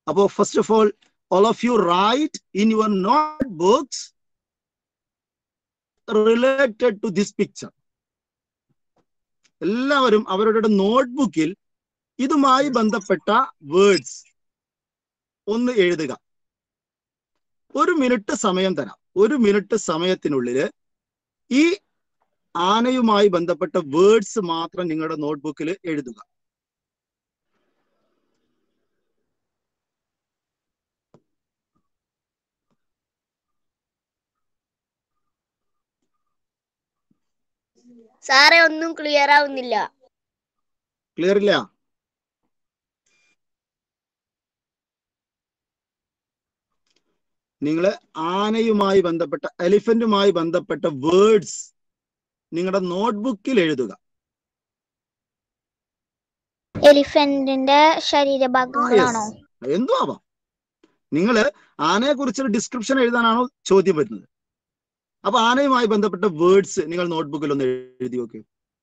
അപ്പോൾ first of all of you write in your notebooks related to this picture. എല്ലാവരും അവരുടെ നോട്ട്ബുക്കിൽ ഇതുമായി ബന്ധപ്പെട്ട വേർഡ്സ് ഒന്ന് എഴുതുക. 1 മിനിറ്റ് സമയം തരാം. 1 മിനിറ്റ് സമയത്തിനുള്ളിൽ ഈ ആനയുമായി ബന്ധപ്പെട്ട വേർഡ്സ് മാത്രം നിങ്ങളുടെ നോട്ട്ബുക്കിൽ എഴുതുക. സാറേ ഒന്നും ക്ലിയർ ആവുന്നില്ല. ക്ലിയർ ഇല്ല? നിങ്ങൾ ആനയുമായി ബന്ധപ്പെട്ട എലിഫന്റുമായി ബന്ധപ്പെട്ട വേർഡ്സ് നിങ്ങളുടെ നോട്ട്ബുക്കിൽ എഴുതുക. എലിഫന്റിന്റെ ശരീരഭാഗങ്ങളാണോ? എന്തോ ആവാം. നിങ്ങൾ ആനയെ കുറിച്ചൊരു ഡിസ്ക്രിപ്ഷൻ എഴുതാനാണോ ചോദ്യം വരുന്നത്? അപ്പൊ ആനയുമായി ബന്ധപ്പെട്ട വേർഡ്സ് നിങ്ങൾ നോട്ട്ബുക്കിൽ ഒന്ന് എഴുതി നോക്ക്.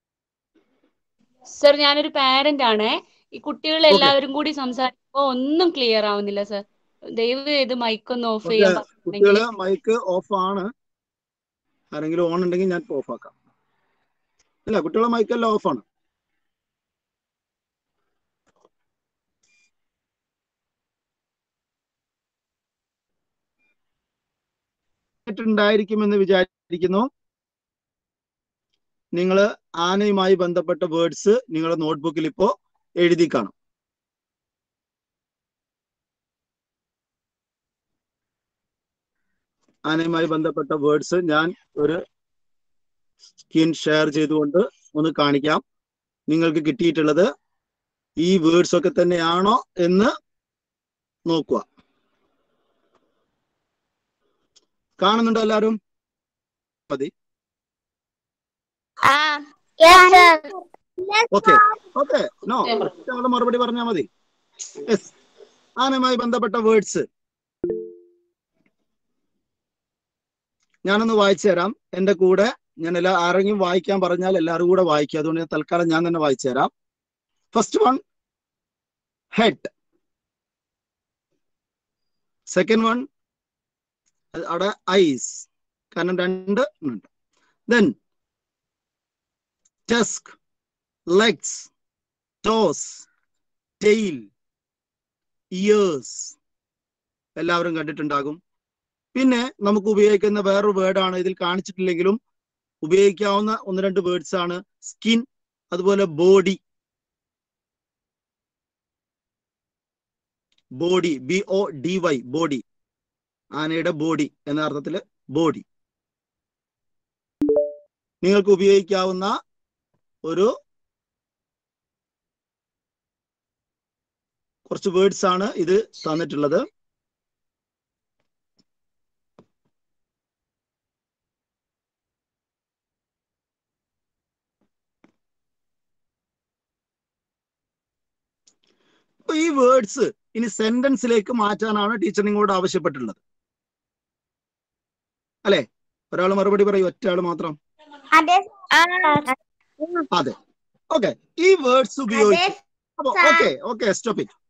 സർ, ഞാനൊരു പാരന്റ് ആണ്. ഈ കുട്ടികൾ എല്ലാവരും കൂടി സംസാരിക്കുമ്പോ ഒന്നും ക്ലിയർ ആവുന്നില്ല സർ. ദയവ് ചെയ്ത് മൈക്ക് ഒന്ന് ഓഫ് ചെയ്യാൻ. കുട്ടികള് മൈക്ക് ഓഫ് ആണ്. ആരെങ്കിലും ഓൺ ഉണ്ടെങ്കിൽ ഞാൻ ഓഫ് ആക്കാം. ഇല്ല, കുട്ടികളെ മൈക്കെല്ലാം ഓഫ് ആണ്. ഉണ്ടായിരിക്കുമെന്ന് വിചാരിക്കുന്നു. നിങ്ങൾ ആനയുമായി ബന്ധപ്പെട്ട വേർഡ്സ് നിങ്ങളുടെ നോട്ട്ബുക്കിൽ ഇപ്പോ എഴുതി കാണും. ആനയുമായി ബന്ധപ്പെട്ട വേർഡ്സ് ഞാൻ ഒരു സ്ക്രീൻ ഷെയർ ചെയ്തുകൊണ്ട് ഒന്ന് കാണിക്കാം. നിങ്ങൾക്ക് കിട്ടിയിട്ടുള്ളത് ഈ വേർഡ്സ് ഒക്കെ തന്നെയാണോ എന്ന് നോക്കുക. കാണുന്നുണ്ടോ എല്ലാവരും? മതി. മറുപടി പറഞ്ഞാൽ മതി. ആനയുമായി ബന്ധപ്പെട്ട വേർഡ്സ് ഞാനൊന്ന് വായിച്ചു തരാം. എന്റെ കൂടെ ഞാൻ ആരെങ്കിലും വായിക്കാൻ പറഞ്ഞാൽ എല്ലാവരും കൂടെ വായിക്കുക. അതുകൊണ്ട് തൽക്കാലം ഞാൻ തന്നെ വായിച്ചു തരാം. First one, head. Second one, അവിടെ ഐസ്, കാരണം 2 ഉണ്ട്. Then tusk, legs, toes, tail, ears. എല്ലാവരും കണ്ടിട്ടുണ്ടാകും. പിന്നെ നമുക്ക് ഉപയോഗിക്കുന്ന വേറൊരു വേർഡാണ്, ഇതിൽ കാണിച്ചിട്ടില്ലെങ്കിലും ഉപയോഗിക്കാവുന്ന 1-2 വേർഡ്സ് ആണ്. സ്കിൻ, അതുപോലെ ബോഡി. Body, BODY, body. ആനയുടെ ബോഡി എന്ന അർത്ഥത്തില് ബോഡി. നിങ്ങൾക്ക് ഉപയോഗിക്കാവുന്ന ഒരു കുറച്ച് വേർഡ്സ് ആണ് ഇത് തന്നിട്ടുള്ളത്. അപ്പൊ ഈ വേർഡ്സ് ഇനി സെന്റൻസിലേക്ക് മാറ്റാനാണ് ടീച്ചർ നിങ്ങളോട് ആവശ്യപ്പെട്ടിട്ടുള്ളത്. അല്ലെ? ഒരാൾ മറുപടി പറയൂ, ഒറ്റ ആള് മാത്രം. അതെ, ഓക്കെ. ഈ വേർഡ്സ് ഉപയോഗിച്ച് ഓക്കെ സ്റ്റോപ്പ് ഇറ്റ്.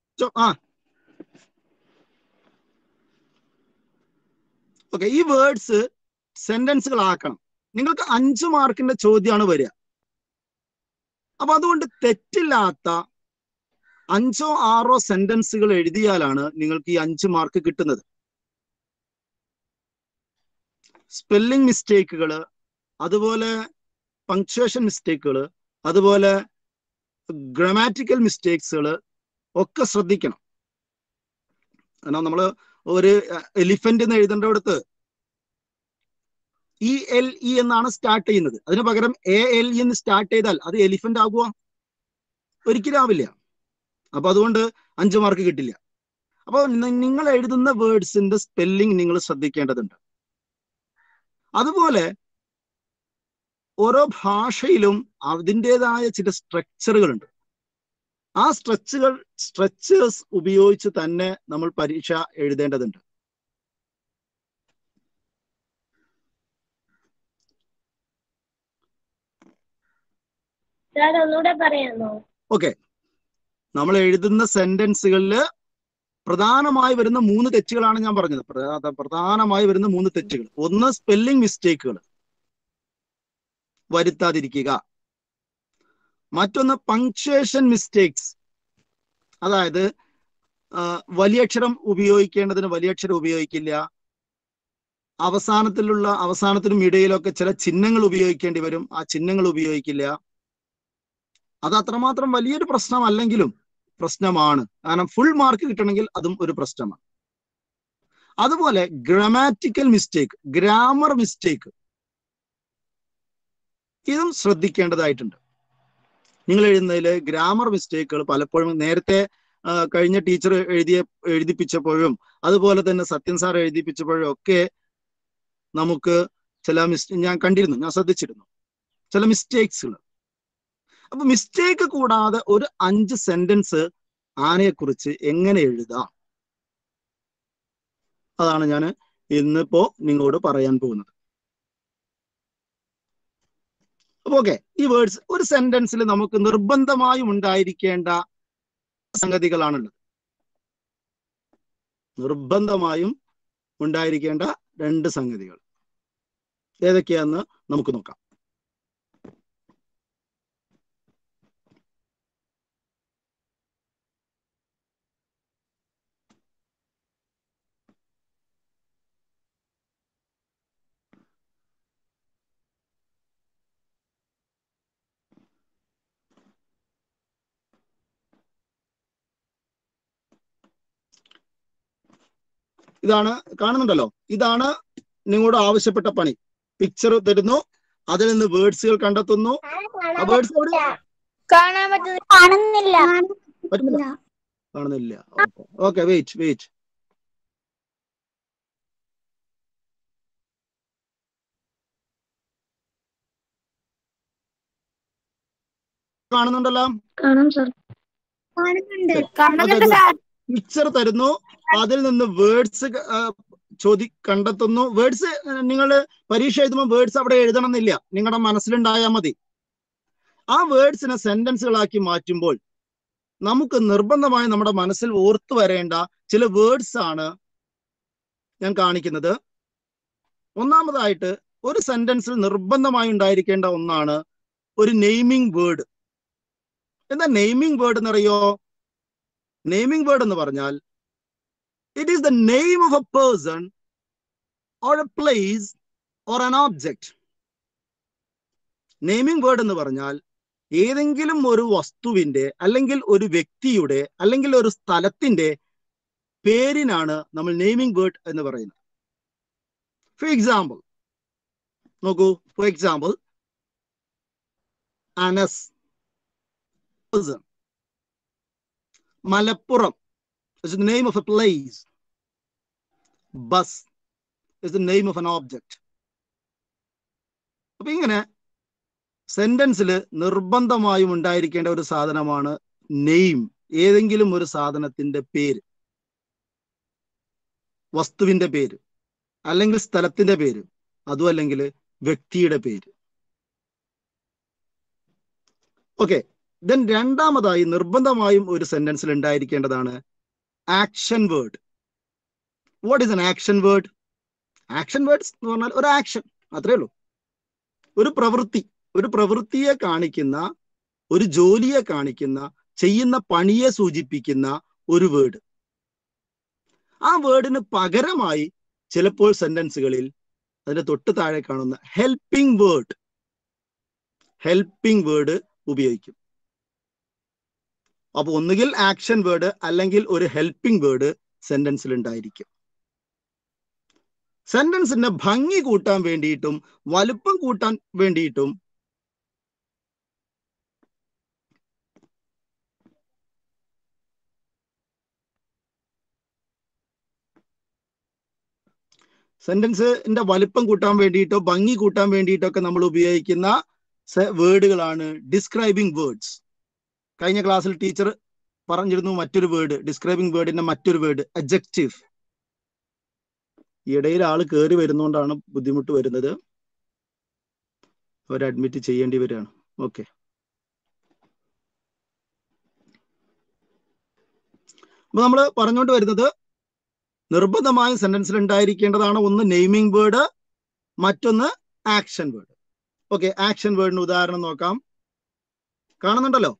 ഓക്കെ, ഈ വേർഡ്സ് സെന്റൻസുകളാക്കണം. നിങ്ങൾക്ക് 5 മാർക്കിന്റെ ചോദ്യമാണ് വരിക. അപ്പൊ അതുകൊണ്ട് തെറ്റില്ലാത്ത 5ഓ 6ഓ സെന്റൻസുകൾ എഴുതിയാലാണ് നിങ്ങൾക്ക് ഈ 5 മാർക്ക് കിട്ടുന്നത്. സ്പെല്ലിംഗ് മിസ്റ്റേക്കുകള്, അതുപോലെ പങ്ക്ച്വേഷൻ മിസ്റ്റേക്കുകള്, അതുപോലെ ഗ്രാമാറ്റിക്കൽ മിസ്റ്റേക്സുകള് ഒക്കെ ശ്രദ്ധിക്കണം. കാരണം നമ്മൾ ഒരു എലിഫന്റ് എന്ന് എഴുതേണ്ടടുത്ത് ELE എന്നാണ് സ്റ്റാർട്ട് ചെയ്യുന്നത്. അതിന് പകരം ALE എന്ന് സ്റ്റാർട്ട് ചെയ്താൽ അത് എലിഫന്റ് ആകുക? ഒരിക്കലും ആവില്ല. അപ്പൊ അതുകൊണ്ട് 5 മാർക്ക് കിട്ടില്ല. അപ്പൊ നിങ്ങൾ എഴുതുന്ന വേർഡ്സിന്റെ സ്പെല്ലിംഗ് നിങ്ങൾ ശ്രദ്ധിക്കേണ്ടതുണ്ട്. അതുപോലെ ഓരോ ഭാഷയിലും അതിൻ്റെതായ ചില സ്ട്രക്ചറുകളുണ്ട്. ആ സ്ട്രക്ചേഴ്സ് ഉപയോഗിച്ച് തന്നെ നമ്മൾ പരീക്ഷ എഴുതേണ്ടതുണ്ട്. ഒന്നുകൂടെ പറയാമോ? ഓക്കെ, നമ്മൾ എഴുതുന്ന സെന്റൻസുകളിൽ പ്രധാനമായി വരുന്ന 3 തെറ്റുകളാണ് ഞാൻ പറഞ്ഞത്. പ്രധാനമായി വരുന്ന 3 തെറ്റുകൾ. ഒന്ന്, സ്പെല്ലിംഗ് മിസ്റ്റേക്കുകൾ വരുത്താതിരിക്കുക. മറ്റൊന്ന്, പങ്ക്ച്വേഷൻ മിസ്റ്റേക്സ്, അതായത് വലിയക്ഷരം ഉപയോഗിക്കേണ്ടതിന് വലിയക്ഷരം ഉപയോഗിക്കില്ല. അവസാനത്തിനും ഇടയിലൊക്കെ ചില ചിഹ്നങ്ങൾ ഉപയോഗിക്കേണ്ടി വരും, ആ ചിഹ്നങ്ങൾ ഉപയോഗിക്കില്ല. അത് അത്രമാത്രം വലിയൊരു പ്രശ്നമല്ലെങ്കിലും പ്രശ്നമാണ്. കാരണം ഫുൾ മാർക്ക് കിട്ടണമെങ്കിൽ അതും ഒരു പ്രശ്നമാണ്. അതുപോലെ ഗ്രാമാറ്റിക്കൽ മിസ്റ്റേക്ക്, ഗ്രാമർ മിസ്റ്റേക്ക്, ഇതും ശ്രദ്ധിക്കേണ്ടതായിട്ടുണ്ട്. നിങ്ങൾ എഴുതുന്നതിൽ ഗ്രാമർ മിസ്റ്റേക്കുകൾ പലപ്പോഴും നേരത്തെ കഴിഞ്ഞ ടീച്ചർ എഴുതിപ്പിച്ചപ്പോഴും അതുപോലെ തന്നെ സത്യൻ സാർ എഴുതിപ്പിച്ചപ്പോഴും ഒക്കെ നമുക്ക് ചില ഞാൻ കണ്ടിരുന്നു, ഞാൻ ശ്രദ്ധിച്ചിരുന്നു ചില മിസ്റ്റേക്സുകൾ. അപ്പൊ മിസ്റ്റേക്ക് കൂടാതെ ഒരു 5 സെന്റൻസ് ആനയെക്കുറിച്ച് എങ്ങനെ എഴുതാം, അതാണ് ഞാൻ ഇന്നിപ്പോ നിങ്ങളോട് പറയാൻ പോകുന്നത്. അപ്പൊ ഓക്കെ, ഈ വേർഡ്സ് ഒരു സെന്റൻസിൽ നമുക്ക് നിർബന്ധമായും ഉണ്ടായിരിക്കേണ്ട സംഗതികളാണുള്ളത്. നിർബന്ധമായും ഉണ്ടായിരിക്കേണ്ട 2 സംഗതികൾ ഏതൊക്കെയാന്ന് നമുക്ക് നോക്കാം. ഇതാണ് കാണുന്നുണ്ടല്ലോ, ഇതാണ് നിങ്ങളോട് ആവശ്യപ്പെട്ട പണി. പിക്ചർ തരുന്നു, അതിൽ നിന്ന് വേർഡ്സുകൾ കണ്ടെത്തുന്നു. ആ വേർഡ്സ് കാണുന്നില്ല. കാണുന്നില്ല. Okay, wait. കാണുന്നുണ്ടല്ലോ? പിക്ചർ തരുന്നു, അതിൽ നിന്ന് വേർഡ്സ് കണ്ടെത്തുന്നു. വേർഡ്സ് നിങ്ങൾ പരീക്ഷ എഴുതുമ്പോൾ വേർഡ്സ് അവിടെ എഴുതണം എന്നില്ല, നിങ്ങളുടെ മനസ്സിലുണ്ടായാൽ മതി. ആ വേർഡ്സിനെ സെന്റൻസുകളാക്കി മാറ്റുമ്പോൾ നമുക്ക് നിർബന്ധമായി നമ്മുടെ മനസ്സിൽ ഓർത്തു വരേണ്ട ചില വേർഡ്സ് ആണ് ഞാൻ കാണിക്കുന്നത്. ഒന്നാമതായിട്ട് ഒരു സെന്റൻസിൽ നിർബന്ധമായി ഉണ്ടായിരിക്കേണ്ട ഒന്നാണ് ഒരു നെയ്മിംഗ് വേർഡ്. എന്താ നെയ്മിംഗ് വേർഡ് എന്നറിയോ? നെയ്മിംഗ് വേർഡ് എന്ന് പറഞ്ഞാൽ it is the name of a person or a place or an object. Naming word എന്ന് പറഞ്ഞാൽ ഏതെങ്കിലും ഒരു വസ്തുവിന്റെ അല്ലെങ്കിൽ ഒരു വ്യക്തിയുടെ അല്ലെങ്കിൽ ഒരു സ്ഥലത്തിന്റെ പേരിനാണ് നമ്മൾ നെയ്മിംഗ് വേർഡ് എന്ന് പറയുന്നത്. ഫോർ എക്സാമ്പിൾ നോക്കൂ, for example Anas, Malappuram is the name of a place. Bus is the name of an object. അപ്പൊ ഇങ്ങനെ സെന്റൻസിൽ നിർബന്ധമായും ഉണ്ടായിരിക്കേണ്ട ഒരു സാധനമാണ് നെയിം. ഏതെങ്കിലും ഒരു സാധനത്തിന്റെ പേര്, വസ്തുവിന്റെ പേര്, അല്ലെങ്കിൽ സ്ഥലത്തിന്റെ പേര്, അതും അല്ലെങ്കിൽ വ്യക്തിയുടെ പേര്. ഓക്കെ, ദെൻ രണ്ടാമതായി നിർബന്ധമായും ഒരു സെന്റൻസിൽ ഉണ്ടായിരിക്കേണ്ടതാണ് action word. What is an action word? Action words എന്ന് പറഞ്ഞാൽ ഒരു ആക്ഷൻ, അത്രേ ഉള്ളൂ. ഒരു പ്രവൃത്തിയെ കാണിക്കുന്ന, ഒരു ജോലിയെ കാണിക്കുന്ന, ചെയ്യുന്ന പണിയെ സൂചിപ്പിക്കുന്ന ഒരു വേർഡ്. ആ വേർഡിന് പകരമായി ചിലപ്പോൾ സെന്റൻസുകളിൽ അതിന്റെ തൊട്ട് താഴെ കാണുന്ന ഹെൽപ്പിംഗ് വേർഡ് ഉപയോഗിക്കും. അപ്പൊ ഒന്നുകിൽ ആക്ഷൻ വേർഡ് അല്ലെങ്കിൽ ഒരു ഹെൽപ്പിംഗ് വേർഡ് സെന്റൻസിൽ ഉണ്ടായിരിക്കും. സെന്റൻസിന്റെ ഭംഗി കൂട്ടാൻ വേണ്ടിയിട്ടും വലുപ്പം കൂട്ടാൻ വേണ്ടിയിട്ടും സെന്റൻസിന്റെ വലുപ്പം കൂട്ടാൻ വേണ്ടിയിട്ടോ ഭംഗി കൂട്ടാൻ വേണ്ടിയിട്ടോ ഒക്കെ നമ്മൾ ഉപയോഗിക്കുന്ന വേർഡുകളാണ് ഡിസ്ക്രൈബിംഗ് വേർഡ്സ്. കഴിഞ്ഞ ക്ലാസ്സിൽ ടീച്ചർ പറഞ്ഞിരുന്നു മറ്റൊരു വേർഡ്, ഡിസ്ക്രൈബിംഗ് വേർഡിന്റെ മറ്റൊരു വേർഡ് അഡ്ജക്റ്റീവ്. ഇടയിൽ ആള് കയറി വരുന്നോണ്ടാണ് ബുദ്ധിമുട്ട് വരുന്നത്, അവർ അഡ്മിറ്റ് ചെയ്യേണ്ടി വരികയാണ്. ഓക്കെ, അപ്പൊ നമ്മൾ പറഞ്ഞുകൊണ്ട് വരുന്നത് നിർബന്ധമായും സെന്റൻസിൽ ഉണ്ടായിരിക്കേണ്ടതാണ് ഒന്ന് നെയിമിംഗ് വേർഡ്, മറ്റൊന്ന് ആക്ഷൻ വേർഡ്. ഓക്കെ, ആക്ഷൻ വേർഡിന് ഉദാഹരണം നോക്കാം. കാണുന്നുണ്ടല്ലോ?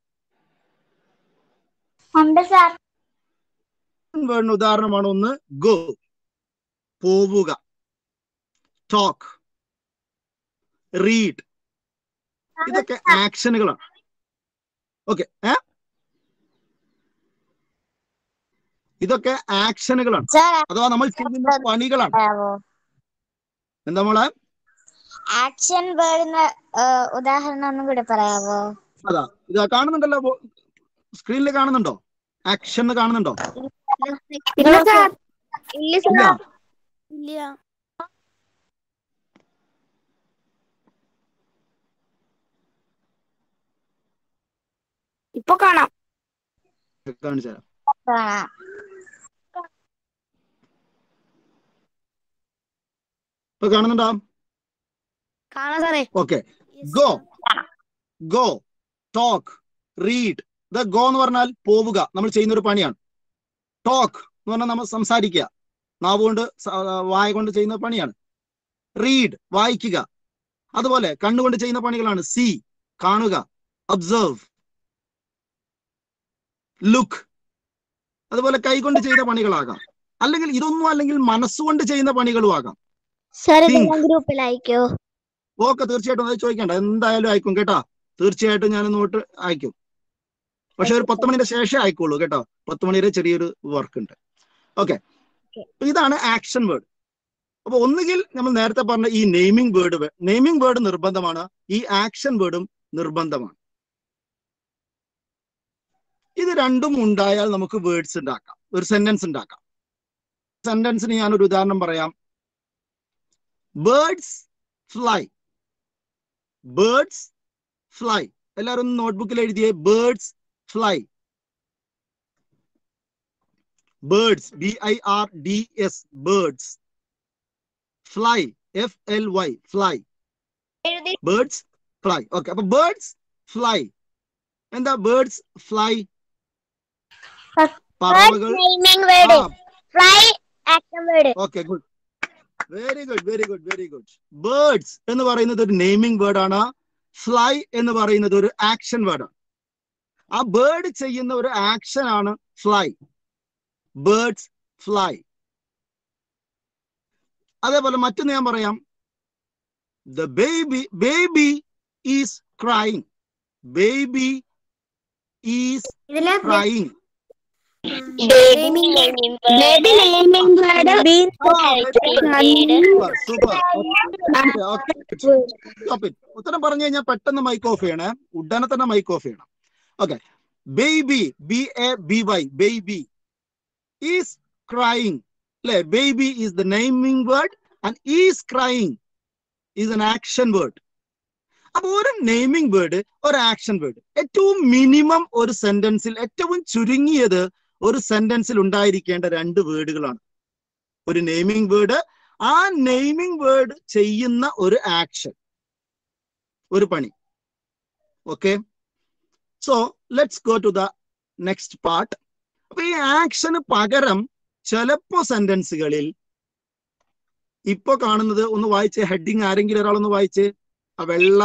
വേർഡിന് ഉദാഹരണമാണ് ഒന്ന് ഗോ, പോവുക, ടോക്ക്, റീഡ്. ഇതൊക്കെ ആക്ഷനുകളാണ്. ഓക്കെ, ഇതൊക്കെ ആക്ഷനുകളാണ്, അഥവാ നമ്മൾ ചെയ്യുന്ന പണികളാണ്. എന്താ മോളെ? ആക്ഷൻ വേർഡിന് ഉദാഹരണം ഒന്നും കൂടെ പറയാവോ? അതാ ഇതാ കാണുന്നുണ്ടല്ലോ, സ്ക്രീനിൽ കാണുന്നുണ്ടോ? ആക്ഷൻ കാണുന്നുണ്ടോ? ഇല്ല. ഇപ്പൊ കാണാം. കാണിച്ചു തരാം. ഇപ്പൊ കാണുന്നുണ്ടോ? കാണാം സാറേ. Okay, go, go, talk, read. ഇത് ഗോ എന്ന് പറഞ്ഞാൽ പോവുക, നമ്മൾ ചെയ്യുന്ന ഒരു പണിയാണ്. ടോക്ക് എന്ന് പറഞ്ഞാൽ നമ്മൾ സംസാരിക്കുക, നാവ് കൊണ്ട് വായ കൊണ്ട് ചെയ്യുന്ന പണിയാണ്. റീഡ് വായിക്കുക, അതുപോലെ കണ്ണുകൊണ്ട് ചെയ്യുന്ന പണികളാണ്. സീ കാണുക, ഒബ്സർവ്, ലുക്ക്. അതുപോലെ കൈകൊണ്ട് ചെയ്യുന്ന പണികളാകാം, അല്ലെങ്കിൽ ഇതൊന്നും അല്ലെങ്കിൽ മനസ്സുകൊണ്ട് ചെയ്യുന്ന പണികളും ആകാം. ഗ്രൂപ്പിൽ അയക്കോ? ഓക്കെ, തീർച്ചയായിട്ടും അത് ചോദിക്കണ്ട, എന്തായാലും അയക്കും കേട്ടോ. തീർച്ചയായിട്ടും ഞാൻ നോട്ട് അയക്കും. പക്ഷെ ഒരു 10 മണിയുടെ ശേഷം അയക്കുള്ളൂ കേട്ടോ. 10 മണി വരെ ചെറിയൊരു വർക്ക് ഉണ്ട്. ഓക്കെ, ഇതാണ് ആക്ഷൻ വേർഡ്. അപ്പൊ ഒന്നുകിൽ നമ്മൾ നേരത്തെ പറഞ്ഞ ഈ നെയിമിംഗ് വേർഡ് നിർബന്ധമാണ്, ഈ ആക്ഷൻ വേർഡും നിർബന്ധമാണ്. ഇത് രണ്ടും ഉണ്ടായാൽ നമുക്ക് വേർഡ്സ് ഉണ്ടാക്കാം, ഒരു സെന്റൻസ് ഉണ്ടാക്കാം. സെന്റൻസിന് ഞാനൊരു ഉദാഹരണം പറയാം. Birds fly. Birds fly. എല്ലാവരും നോട്ട്ബുക്കിൽ എഴുതിയേ birds fly. Birds, BIRDS, birds. Fly, FLY, fly. Birds fly. Okay, അപ്പൊ ബേർഡ്സ് ഫ്ലൈ. എന്താ ബേർഡ്സ് ഫ്ലൈ? പറവകൾ. Okay, good, very good, very good, very good. Birds എന്ന് പറയുന്നത് ഒരു നെയിമിംഗ് വേർഡ് ആണ്. ഫ്ലൈ എന്ന് പറയുന്നത് ഒരു ആക്ഷൻ വേർഡ് ആണ്. ആ ബേർഡ് ചെയ്യുന്ന ഒരു ആക്ഷൻ ആണ് ഫ്ലൈ. Birds fly. അതേപോലെ മറ്റൊന്ന് ഞാൻ പറയാം. The baby is crying. Baby is crying. ഉത്തരം പറഞ്ഞു കഴിഞ്ഞാൽ പെട്ടെന്ന് മൈക്ക് ഓഫ് ചെയ്യണേ, ഉടനെ തന്നെ മൈക്ക് ഓഫ് ചെയ്യണം. Okay, baby, BABY, baby is crying അല്ലെ? Baby is the naming word and is crying is an action word. അപ്പൊ ഒരു നെയിമിംഗ് വേർഡ്, ഒരു ആക്ഷൻ വേർഡ്, ഏറ്റവും മിനിമം ഒരു സെന്റൻസിൽ, ഏറ്റവും ചുരുങ്ങിയത് ഒരു സെന്റൻസിൽ ഉണ്ടായിരിക്കേണ്ട 2 വേർഡുകളാണ്. ഒരു നെയിമിംഗ് വേർഡ്, ആ നെയിമിംഗ് വേർഡ് ചെയ്യുന്ന ഒരു ആക്ഷൻ, ഒരു പണി. Okay, so let's go to the next part. അപ്പൊ ഈ ആക്ഷന് പകരം ചിലപ്പോ സെന്റൻസുകളിൽ ഇപ്പൊ കാണുന്നത് ഒന്ന് വായിച്ച്, ഹെഡിങ് ആരെങ്കിലും ഒരാളൊന്ന് വായിച്ച്, ആ വെള്ള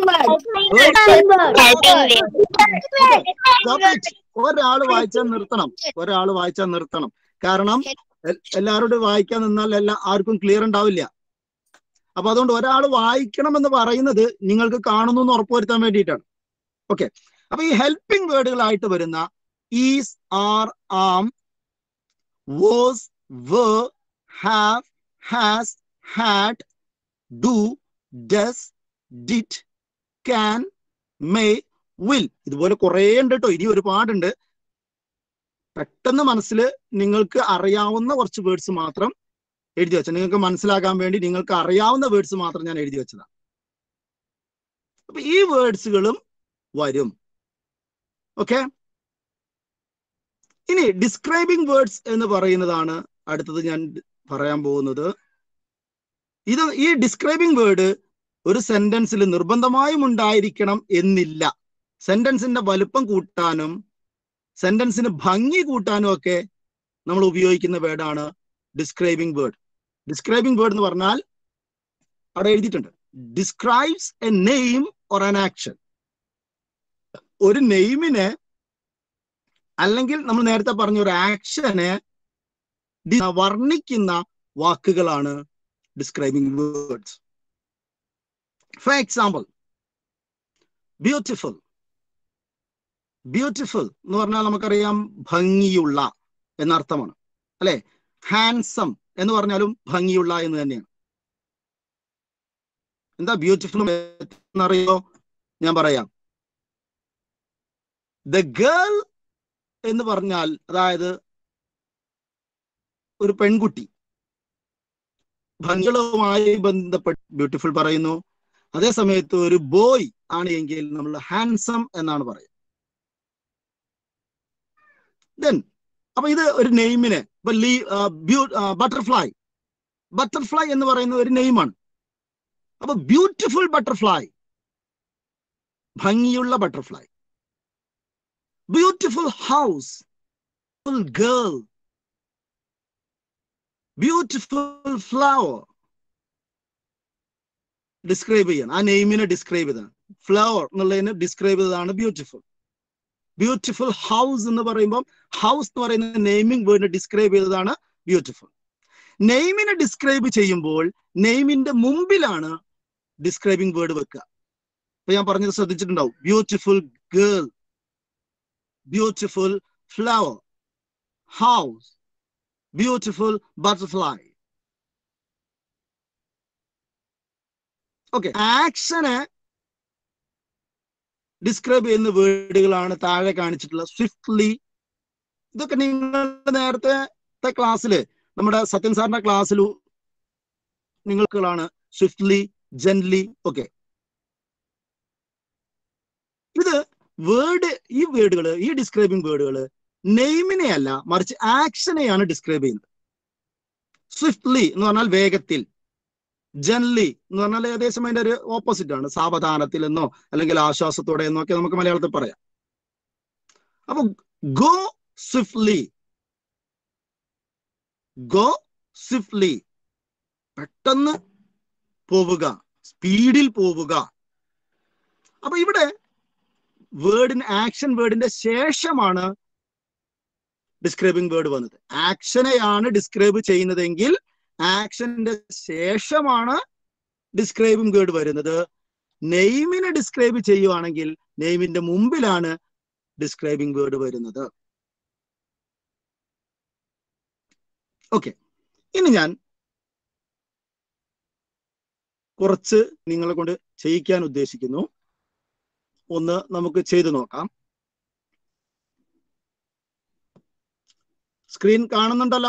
ഒരാള് വായിച്ചാൽ നിർത്തണം, ഒരാള് വായിച്ചാൽ നിർത്തണം. കാരണം എല്ലാവരോടും വായിക്കാൻ നിന്നാൽ ആർക്കും ക്ലിയർ ഉണ്ടാവില്ല. അപ്പൊ അതുകൊണ്ട് ഒരാൾ വായിക്കണം എന്ന് പറയുന്നത് നിങ്ങൾക്ക് കാണുന്നു എന്ന് ഉറപ്പുവരുത്താൻ വേണ്ടിയിട്ടാണ്. ഓക്കെ, അപ്പൊ ഈ ഹെൽപ്പിംഗ് വേർഡുകളായിട്ട് വരുന്ന is, are, am, was, were, have, has, had, do, does, did, can, may, will. ഇതുപോലെ കുറെ ഉണ്ട് കേട്ടോ, ഇനി ഒരുപാടുണ്ട്. പെട്ടെന്ന് മനസ്സിൽ നിങ്ങൾക്ക് അറിയാവുന്ന കുറച്ച് വേർഡ്സ് മാത്രം എഴുതി വെച്ച, നിങ്ങൾക്ക് മനസ്സിലാക്കാൻ വേണ്ടി നിങ്ങൾക്ക് അറിയാവുന്ന വേർഡ്സ് മാത്രം ഞാൻ എഴുതി വെച്ചതാണ്. അപ്പൊ ഈ വേർഡ്സുകളും വരും. ഓക്കെ, ഇനി ഡിസ്ക്രൈബിംഗ് വേർഡ്സ് എന്ന് പറയുന്നതാണ് അടുത്തത് ഞാൻ പറയാൻ പോകുന്നത്. ഈ ഡിസ്ക്രൈബിംഗ് വേർഡ് ഒരു സെന്റൻസിൽ നിർബന്ധമായും ഉണ്ടായിരിക്കണം എന്നില്ല. സെന്റൻസിന്റെ വലുപ്പം കൂട്ടാനും സെന്റൻസിന് ഭംഗി കൂട്ടാനും ഒക്കെ നമ്മൾ ഉപയോഗിക്കുന്ന വേർഡാണ് ഡിസ്ക്രൈബിംഗ് വേർഡ്. ഡിസ്ക്രൈബിംഗ് വേർഡ് എന്ന് പറഞ്ഞാൽ അവിടെ എഴുതിയിട്ടുണ്ട്, describes a name or an action. ഒരു നെയിമിനെ അല്ലെങ്കിൽ നമ്മൾ നേരത്തെ പറഞ്ഞ ഒരു ആക്ഷനെ വർണ്ണിക്കുന്ന വാക്കുകളാണ് describing words. For example, beautiful. Beautiful എന്ന് പറഞ്ഞാൽ നമുക്കറിയാം ഭംഗിയുള്ള എന്നർത്ഥമാണ്, അല്ലെ? ഹാൻസം എന്ന് പറഞ്ഞാലും ഭംഗിയുള്ള എന്ന് തന്നെയാണ്. എന്താ ബ്യൂട്ടിഫുൾ എന്നറിയോ? ഞാൻ പറയാം. ദ ഗേൾ എന്ന് പറഞ്ഞാൽ അതായത് ഒരു പെൺകുട്ടി, ഭംഗികളുമായി ബന്ധപ്പെട്ട് ബ്യൂട്ടിഫുൾ പറയുന്നു. അതേ സമയത്ത് ഒരു ബോയ് ആണ് എങ്കിൽ നമ്മൾ ഹാൻസം എന്നാണ് പറയുന്നത്. ദെൻ അപ്പൊ ഇത് ഒരു നെയിമിനെ, ബട്ടർഫ്ലൈ, ബട്ടർഫ്ലൈ എന്ന് പറയുന്ന ഒരു നെയിമാണ്. അപ്പൊ ബ്യൂട്ടിഫുൾ ബട്ടർഫ്ലൈ, ഭംഗിയുള്ള butterfly. Beautiful house, girl, beautiful flower. Describe ചെയ്യണം, ആ നെയിമിനെ ഡിസ്ക്രൈബ് ചെയ്താണ്. ഫ്ലവർ എന്നുള്ളതിനെ ഡിസ്ക്രൈബ് ചെയ്തതാണ് ബ്യൂട്ടിഫുൾ. ബ്യൂട്ടിഫുൾ ഹൗസ് എന്ന് പറയുമ്പോൾ ഹൗസ് എന്ന് പറയുന്ന നെയിമിംഗ് വേർഡിനെ ഡിസ്ക്രൈബ് ചെയ്തതാണ് ബ്യൂട്ടിഫുൾ. നെയിമിനെ ഡിസ്ക്രൈബ് ചെയ്യുമ്പോൾ നെയിമിന്റെ മുമ്പിലാണ് ഡിസ്ക്രൈബിംഗ് വേർഡ് വെക്കുക. അപ്പൊ ഞാൻ പറഞ്ഞത് ശ്രദ്ധിച്ചിട്ടുണ്ടാവും. Beautiful girl, beautiful flower, house, beautiful butterfly. Okay, ആക്ഷനെ ഡിസ്ക്രൈബ് ചെയ്യുന്ന വേർഡുകളാണ് താഴെ കാണിച്ചിട്ടുള്ള സ്വിഫ്റ്റ്ലി. ഇതൊക്കെ നിങ്ങൾ നേരത്തെ ക്ലാസ്സിൽ, നമ്മുടെ സത്യൻ സാറിന്റെ ക്ലാസ്സിൽ നിങ്ങൾക്കാണ് സ്വിഫ്റ്റ്ലി, ജെന്റ്ലി. ഓക്കെ, ഇത് വേർഡ്, ഈ വേർഡുകൾ, ഈ ഡിസ്ക്രൈബിംഗ് വേർഡുകൾ നെയിമിനെ അല്ല മറിച്ച് ആക്ഷനെയാണ് ഡിസ്ക്രൈബ് ചെയ്യുന്നത്. സ്വിഫ്റ്റ്ലി എന്ന് പറഞ്ഞാൽ വേഗത്തിൽ, ജെന്റ്ലി എന്ന് പറഞ്ഞാൽ ഏകദേശം അതിന്റെ ഒരു ഓപ്പോസിറ്റ് ആണ്, സാവധാനത്തിൽ എന്നോ അല്ലെങ്കിൽ ആശ്വാസത്തോടെ എന്നോ ഒക്കെ നമുക്ക് മലയാളത്തിൽ പറയാം. അപ്പൊ ഗോ സ്വിഫ്റ്റ്ലി, ഗോ സ്വിഫ്റ്റ്ലി, പെട്ടെന്ന് പോവുക, സ്പീഡിൽ പോവുക. അപ്പൊ ഇവിടെ വേർഡിന്, ആക്ഷൻ വേർഡിന്റെ ശേഷമാണ് ഡിസ്ക്രൈബിംഗ് വേർഡ് വന്നത്. ആക്ഷനെയാണ് ഡിസ്ക്രൈബ് ചെയ്യുന്നതെങ്കിൽ ആക്ഷന്റെ ശേഷമാണ് ഡിസ്ക്രൈബിംഗ് വേർഡ് വരുന്നത്. നെയിമിനെ ഡിസ്ക്രൈബ് ചെയ്യുവാണെങ്കിൽ നെയിമിന്റെ മുമ്പിലാണ് ഡിസ്ക്രൈബിംഗ് വേർഡ് വരുന്നത്. ഓക്കെ, ഇനി ഞാൻ കുറച്ച് നിങ്ങളെ കൊണ്ട് ചെയ്യിക്കാൻ ഉദ്ദേശിക്കുന്നു. ഒന്ന് നമുക്ക് ചെയ്തു നോക്കാം. സ്ക്രീൻ കാണുന്നുണ്ടല്ലോ?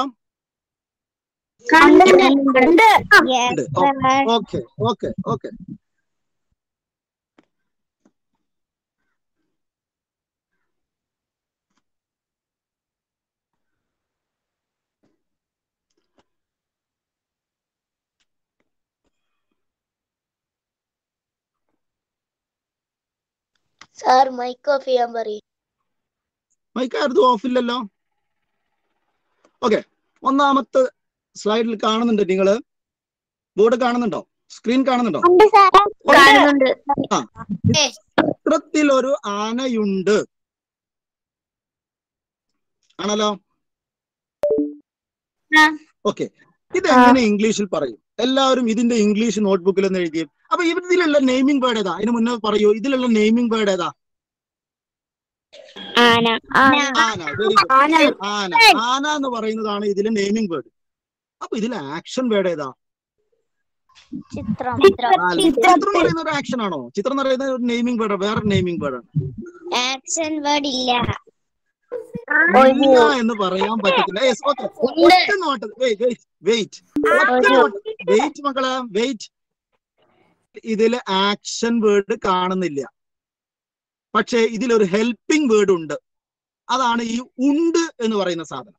Okay okay okay. Sir mike off ചെയ്യാൻ പറയും. മൈക്ക് ആയിരുന്നു ഓഫില്ലല്ലോ. ഓക്കെ, ഒന്നാമത്തെ സ്ലൈഡിൽ കാണുന്നുണ്ട്, നിങ്ങള് ബോർഡ് കാണുന്നുണ്ടോ? സ്ക്രീൻ കാണുന്നുണ്ടോ? ചിത്രത്തിൽ ഒരു ആനയുണ്ട് ആണല്ലോ. ഓക്കെ, ഇത് എങ്ങനെ ഇംഗ്ലീഷിൽ പറയും? എല്ലാവരും ഇതിന്റെ ഇംഗ്ലീഷ് നോട്ട്ബുക്കിൽ ഒന്ന് എഴുതിയും. അപ്പൊ ഇതിലുള്ള നെയിമിംഗ് വേർഡ് ഏതാ? അതിന് മുന്നേ പറയൂ, ഇതിലുള്ള നെയിമിംഗ് വേർഡ് ഏതാ? ആന. ആന. Very good. ആന. ആന എന്ന് പറയുന്നതാണ് ഇതിലെ നെയിമിംഗ് വേർഡ്. അപ്പൊ ഇതിലെ ആക്ഷൻ വേർഡ് ഏതാ? ചിത്രം. ചിത്രം എന്ന് പറയുന്ന ഒരു ആക്ഷൻ ആണോ? ചിത്രം എന്ന് പറയുന്ന ഒരു നെയിമിംഗ് വേർഡ്, വേറെ നെയിമിംഗ് വേർഡ് ആണ്. ആക്ഷൻ വേർഡ് ഇല്ല എന്ന് പറയാൻ പറ്റത്തില്ല. ഒറ്റ നോട്ട്, വെയിറ്റ് മക്കളെ, വെയിറ്റ്. ഇതില് ആക്ഷൻ വേർഡ് കാണുന്നില്ല, പക്ഷെ ഇതിലൊരു ഹെൽപ്പിംഗ് വേർഡ് ഉണ്ട്. അതാണ് ഈ ഉണ്ട് എന്ന് പറയുന്ന സാധനം.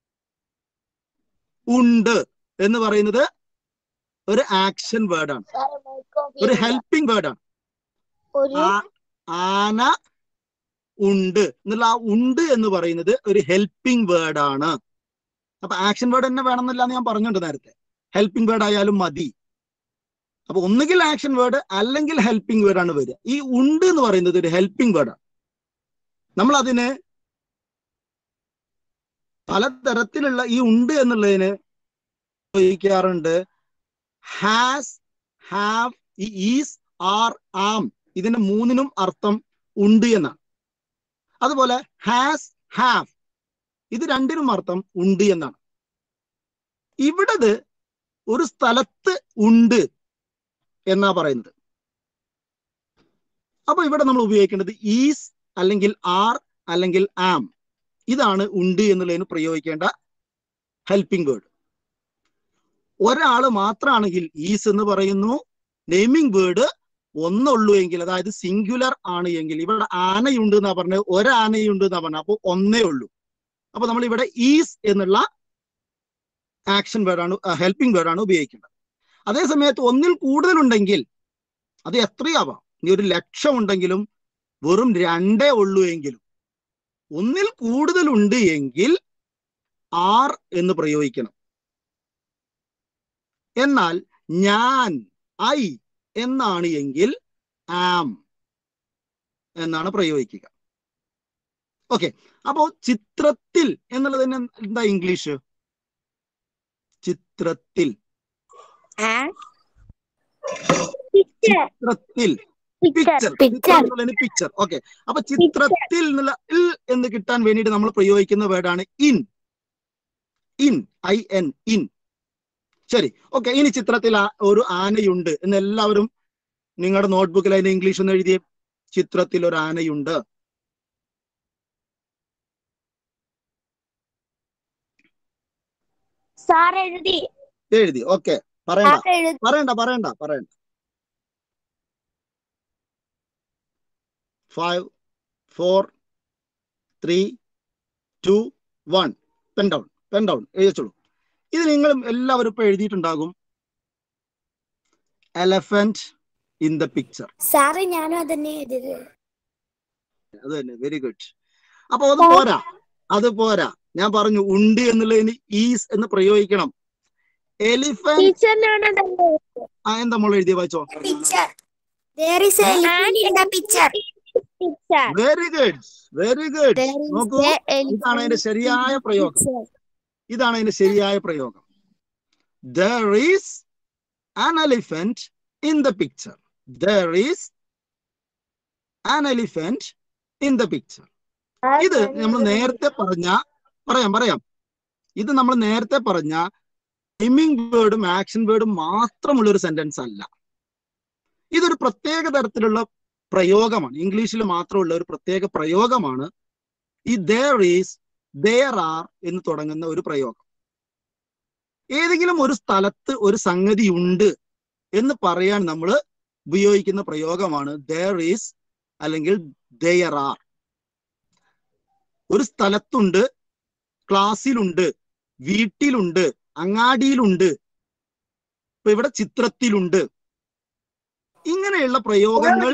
ഉണ്ട് എന്ന് പറയുന്നത് ഒരു ആക്ഷൻ വേർഡാണ്, ഒരു ഹെൽപ്പിംഗ് വേർഡാണ്. ആന ഉണ്ട് എന്നുള്ള ആ ഉണ്ട് എന്ന് പറയുന്നത് ഒരു ഹെൽപ്പിംഗ് വേർഡാണ്. അപ്പൊ ആക്ഷൻ വേർഡ് തന്നെ വേണമെന്നില്ല എന്ന് ഞാൻ പറഞ്ഞിട്ടുണ്ട് നേരത്തെ. ഹെൽപ്പിംഗ് വേർഡ് ആയാലും മതി. അപ്പൊ ഒന്നുകിൽ ആക്ഷൻ വേർഡ് അല്ലെങ്കിൽ ഹെൽപ്പിംഗ് വേർഡ് ആണ് വരിക. ഈ ഉണ്ട് എന്ന് പറയുന്നത് ഒരു ഹെൽപ്പിംഗ് വേർഡാണ്. നമ്മൾ അതിന് പലതരത്തിലുള്ള ഈ ഉണ്ട് എന്നുള്ളതിന് ഉപയോഗിക്കാറുണ്ട്. Has, have, is, are, am, ഇതിന്റെ മൂന്നിനും അർത്ഥം ഉണ്ട് എന്നാണ്. അതുപോലെ ഹാസ്, ഹാവ്, ഇത് രണ്ടിനും അർത്ഥം ഉണ്ട് എന്നാണ്. ഇവിടത് ഒരു സ്ഥലത്ത് ഉണ്ട് എന്നാ പറയുന്നത്. അപ്പൊ ഇവിടെ നമ്മൾ ഉപയോഗിക്കേണ്ടത് ഈസ് അല്ലെങ്കിൽ ആർ അല്ലെങ്കിൽ ആം. ഇതാണ് ഉണ്ട് എന്നുള്ളതിന് പ്രയോഗിക്കേണ്ട ഹെൽപ്പിംഗ് വേർഡ്. ഒരാള് മാത്രമാണെങ്കിൽ ഈസ് എന്ന് പറയുന്നു. നെയിമിംഗ് വേർഡ് ഒന്നുള്ളൂ എങ്കിൽ, അതായത് സിംഗുലർ ആണ് എങ്കിൽ, ഇവിടെ ആനയുണ്ട് എന്നാ പറഞ്ഞത്, ഒരാനയുണ്ട് എന്നാ പറഞ്ഞത്, അപ്പൊ ഒന്നേ ഉള്ളൂ. അപ്പൊ നമ്മൾ ഇവിടെ ഈസ് എന്നുള്ള ആക്ഷൻ വേർഡാണ്, ഹെൽപ്പിംഗ് വേർഡാണ് ഉപയോഗിക്കേണ്ടത്. അതേ സമയത്ത് ഒന്നിൽ കൂടുതലുണ്ടെങ്കിൽ അത് എത്രയാവാം. ഇനി 1,00,000 ഉണ്ടെങ്കിലും വെറും 2 ഉള്ളൂ എങ്കിലും ഒന്നിൽ കൂടുതലുണ്ട് എങ്കിൽ ആർ എന്ന് പ്രയോഗിക്കണം. എന്നാൽ ഞാൻ, ഐ എന്നാണ് എങ്കിൽ ആം എന്നാണ് പ്രയോഗിക്കുക. ഓക്കെ. അപ്പോ ചിത്രത്തിൽ എന്നുള്ളതിന് എന്താ ഇംഗ്ലീഷ്? ചിത്രത്തിൽ, ചിത്രത്തിൽ, പിക്ചർ, എന്നുള്ളതിന് പിക്ചർ. ഓക്കെ. അപ്പൊ ചിത്രത്തിൽ എന്നുള്ള എന്ന് കിട്ടാൻ വേണ്ടിയിട്ട് നമ്മൾ പ്രയോഗിക്കുന്ന വേർഡാണ് ഇൻ. In, IN, in. ശരി. ഓക്കെ. ഇനി ചിത്രത്തിൽ ഒരു ആനയുണ്ട് എന്ന് എല്ലാവരും നിങ്ങളുടെ നോട്ട്ബുക്കിൽ അതിന്റെ ഇംഗ്ലീഷ് ഒന്ന് എഴുതിയേ. ചിത്രത്തിൽ ഒരു ആനയുണ്ട്. എഴുതി. ഓക്കെ. പറയണ്ട. 5, 4, 3, 2, 1. പെൻ ഡൗൺ എഴുതിച്ചോളൂ. ഇത് നിങ്ങൾ എല്ലാവരും ഇപ്പൊ എഴുതിയിട്ടുണ്ടാകും. Elephant in the picture. സാറേ ഞാനും അതന്നെ അത് തന്നെ. Very good. അപ്പൊ അത് പോരാ. ഞാൻ പറഞ്ഞു ഉണ്ട് എന്നുള്ളതിന് ഈസ് എന്ന് പ്രയോഗിക്കണം. എലിഫന്റ് എന്താ നമ്മൾ എഴുതിയ വായിച്ചോ. Very good. നോക്കൂ, ഇതാണ് അതിന്റെ ശരിയായ പ്രയോഗം. There is an elephant in the picture. There is an elephant in the picture. ഇത് നമ്മൾ നേരത്തെ പറയാം. ഇത് നമ്മൾ നേരത്തെ പറഞ്ഞ നെയിമിംഗ് വേർഡും ആക്ഷൻ വേർഡും മാത്രമുള്ള ഒരു സെന്റൻസ് അല്ല. ഇതൊരു പ്രത്യേക തരത്തിലുള്ള പ്രയോഗമാണ്. ഇംഗ്ലീഷിൽ മാത്രമുള്ള ഒരു പ്രത്യേക പ്രയോഗമാണ് ഈ there is, there are എന്ന് തുടങ്ങുന്ന ഒരു പ്രയോഗം. ഏതെങ്കിലും ഒരു സ്ഥലത്ത് ഒരു സംഗതി ഉണ്ട് എന്ന് പറയാൻ നമ്മൾ ഉപയോഗിക്കുന്ന പ്രയോഗമാണ് there is അല്ലെങ്കിൽ there are. ഒരു സ്ഥലത്തുണ്ട്, ക്ലാസ്സിലുണ്ട്, വീട്ടിലുണ്ട്, അങ്ങാടിയിലുണ്ട്, ഇപ്പൊ ഇവിടെ ചിത്രത്തിലുണ്ട്. ഇങ്ങനെയുള്ള പ്രയോഗങ്ങൾ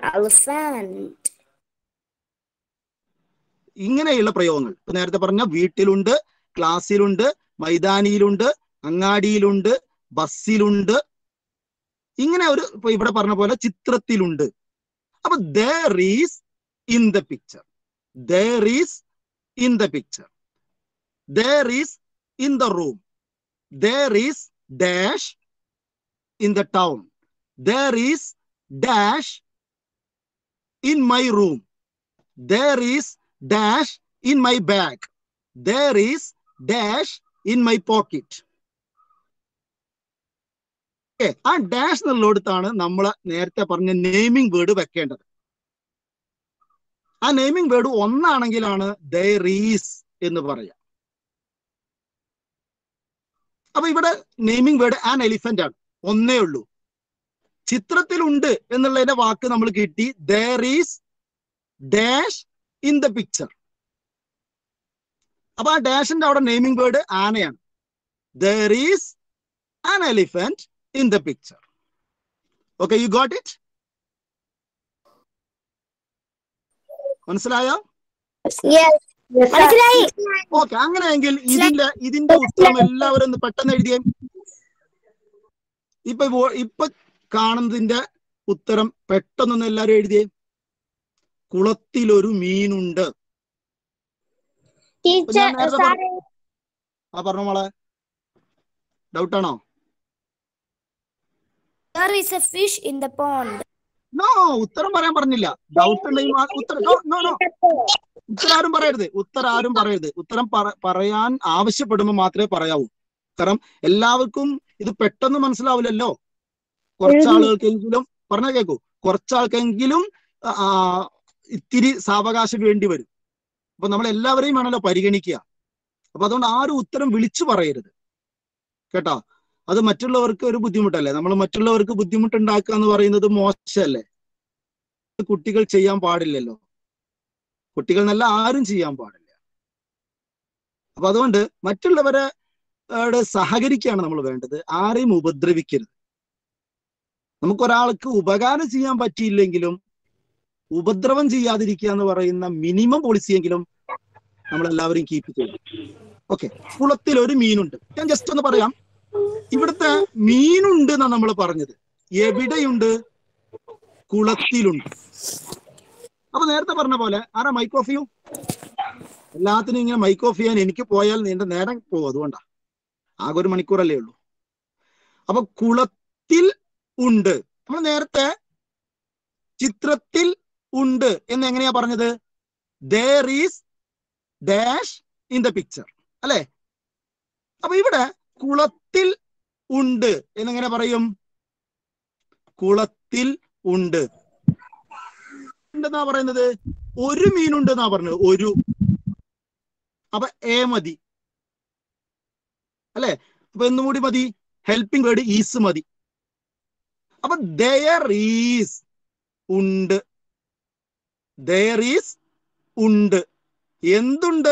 ഇപ്പൊ നേരത്തെ പറഞ്ഞ വീട്ടിലുണ്ട്, ക്ലാസ്സിലുണ്ട്, മൈതാനിയിലുണ്ട്, അങ്ങാടിയിലുണ്ട്, ബസ്സിലുണ്ട്, ഇങ്ങനെ ഇപ്പൊ ഇവിടെ പറഞ്ഞ പോലെ ചിത്രത്തിലുണ്ട്. അപ്പൊ there is in the picture. There is in the picture. There is in the room. There is dash in the town. There is dash in my room. There is dash in my bag. There is dash in my pocket. ആ dash എന്നുള്ളിടത്താണ് നമ്മൾ നേരത്തെ പറഞ്ഞ naming word വെക്കേണ്ടത്. ആ naming വേർഡ് ഒന്നാണെങ്കിലാണ് there is എന്ന് പറയാം. അപ്പൊ ഇവിടെ നെയിമിംഗ് വേർഡ് ആൻ എലിഫന്റ് ആണ്, ഒന്നേ ഉള്ളൂ. ചിത്രത്തിലുണ്ട് എന്നുള്ളതിന്റെ വാക്ക് നമ്മൾ കിട്ടി there is dash in the picture. അപ്പൊ ആ ഡാഷിന്റെ അവിടെ നെയിമിംഗ് വേർഡ് ആനയാണ്. there is an elephant in the picture. Okay, you got it? മനസ്സിലായോ? മനസ്സിലായി. ഓക്കെ, അങ്ങനെയെങ്കിൽ ഇതിന്റെ ഉത്തരം എല്ലാവരും ഒന്ന് പെട്ടെന്ന് എഴുതിയേ. ഇപ്പൊ കാണുന്നതിന്റെ ഉത്തരം പെട്ടെന്നൊന്ന് എല്ലാവരും എഴുതിയേ. കുളത്തിലൊരു മീനുണ്ട്. ഞാൻ നേരത്തെ പറഞ്ഞു മോളെ, ഡൗട്ടാണോ? There is a fish in the pond. No, ഉത്തരം പറയാൻ പറഞ്ഞില്ല. ഡൗട്ട് ഉണ്ടെങ്കിൽ ഉത്തരം ആരും പറയരുത്. ഉത്തരം പറയാൻ ആവശ്യപ്പെടുമ്പോൾ മാത്രമേ പറയാവൂ. കാരണം എല്ലാവർക്കും ഇത് പെട്ടെന്ന് മനസ്സിലാവില്ലല്ലോ. കുറച്ചാളുകൾക്കെങ്കിലും പറഞ്ഞാൽ കേൾക്കൂ, കുറച്ചാൾക്കെങ്കിലും ഇത്തിരി സാവകാശം വേണ്ടി വരും. അപ്പൊ നമ്മൾ എല്ലാവരെയും ആണല്ലോ പരിഗണിക്കുക. അപ്പൊ അതുകൊണ്ട് ആരും ഉത്തരം വിളിച്ചു പറയരുത് കേട്ടോ. അത് മറ്റുള്ളവർക്ക് ഒരു ബുദ്ധിമുട്ടല്ലേ. നമ്മൾ മറ്റുള്ളവർക്ക് ബുദ്ധിമുട്ടുണ്ടാക്കുക എന്ന് പറയുന്നത് മോശമല്ലേ. കുട്ടികൾ ചെയ്യാൻ പാടില്ലല്ലോ. കുട്ടികൾ നല്ല ആരും ചെയ്യാൻ പാടില്ല. അപ്പൊ അതുകൊണ്ട് മറ്റുള്ളവരെ സഹകരിക്കുകയാണ് നമ്മൾ വേണ്ടത്. ആരെയും ഉപദ്രവിക്കരുത്. നമുക്കൊരാൾക്ക് ഉപകാരം ചെയ്യാൻ പറ്റിയില്ലെങ്കിലും ഉപദ്രവം ചെയ്യാതിരിക്കുക എന്ന് പറയുന്ന മിനിമം പോളിസിയെങ്കിലും നമ്മളെല്ലാവരും കീപ്പ് ചെയ്യും. ഓക്കെ, കുളത്തിൽ ഒരു മീനുണ്ട്. ഞാൻ ജസ്റ്റ് ഒന്ന് പറയാം. ഇവിടുത്തെ മീനുണ്ട് എന്നാണ് നമ്മൾ പറഞ്ഞത്. എവിടെയുണ്ട്? കുളത്തിലുണ്ട്. അപ്പൊ നേരത്തെ പറഞ്ഞ പോലെ ആരാ മൈക്ക് ഓഫ് ചെയ്യൂ? എല്ലാത്തിനും ഇങ്ങനെ മൈക്ക് ഓഫ് ചെയ്യാൻ എനിക്ക് പോയാൽ നീണ്ട നേരം പോകും. അതുകൊണ്ടാ, ആകെ 1 മണിക്കൂറല്ലേ ഉള്ളൂ. അപ്പൊ കുളത്തിൽ ഉണ്ട്. നമ്മൾ നേരത്തെ ചിത്രത്തിൽ ഉണ്ട് എന്ന് എങ്ങനെയാ പറഞ്ഞത്? there is dash in the picture അല്ലെ? അപ്പൊ ഇവിടെ കുളത്തിൽ ഉണ്ട് എന്നെങ്ങനെ പറയും? കുളത്തിൽ ഉണ്ട് ഉണ്ടെന്നാ പറയുന്നത്. ഒരു മീനുണ്ട് എന്നാ പറഞ്ഞത്. ഒരു. അപ്പൊ എ മതി അല്ലെ? അപ്പൊ എന്നുകൂടി മതി, ഹെൽപ്പിംഗ് വേർഡ് ഈസ് മതി. അപ്പൊ there is ഉണ്ട്. there is ഉണ്ട്. എന്തുണ്ട്?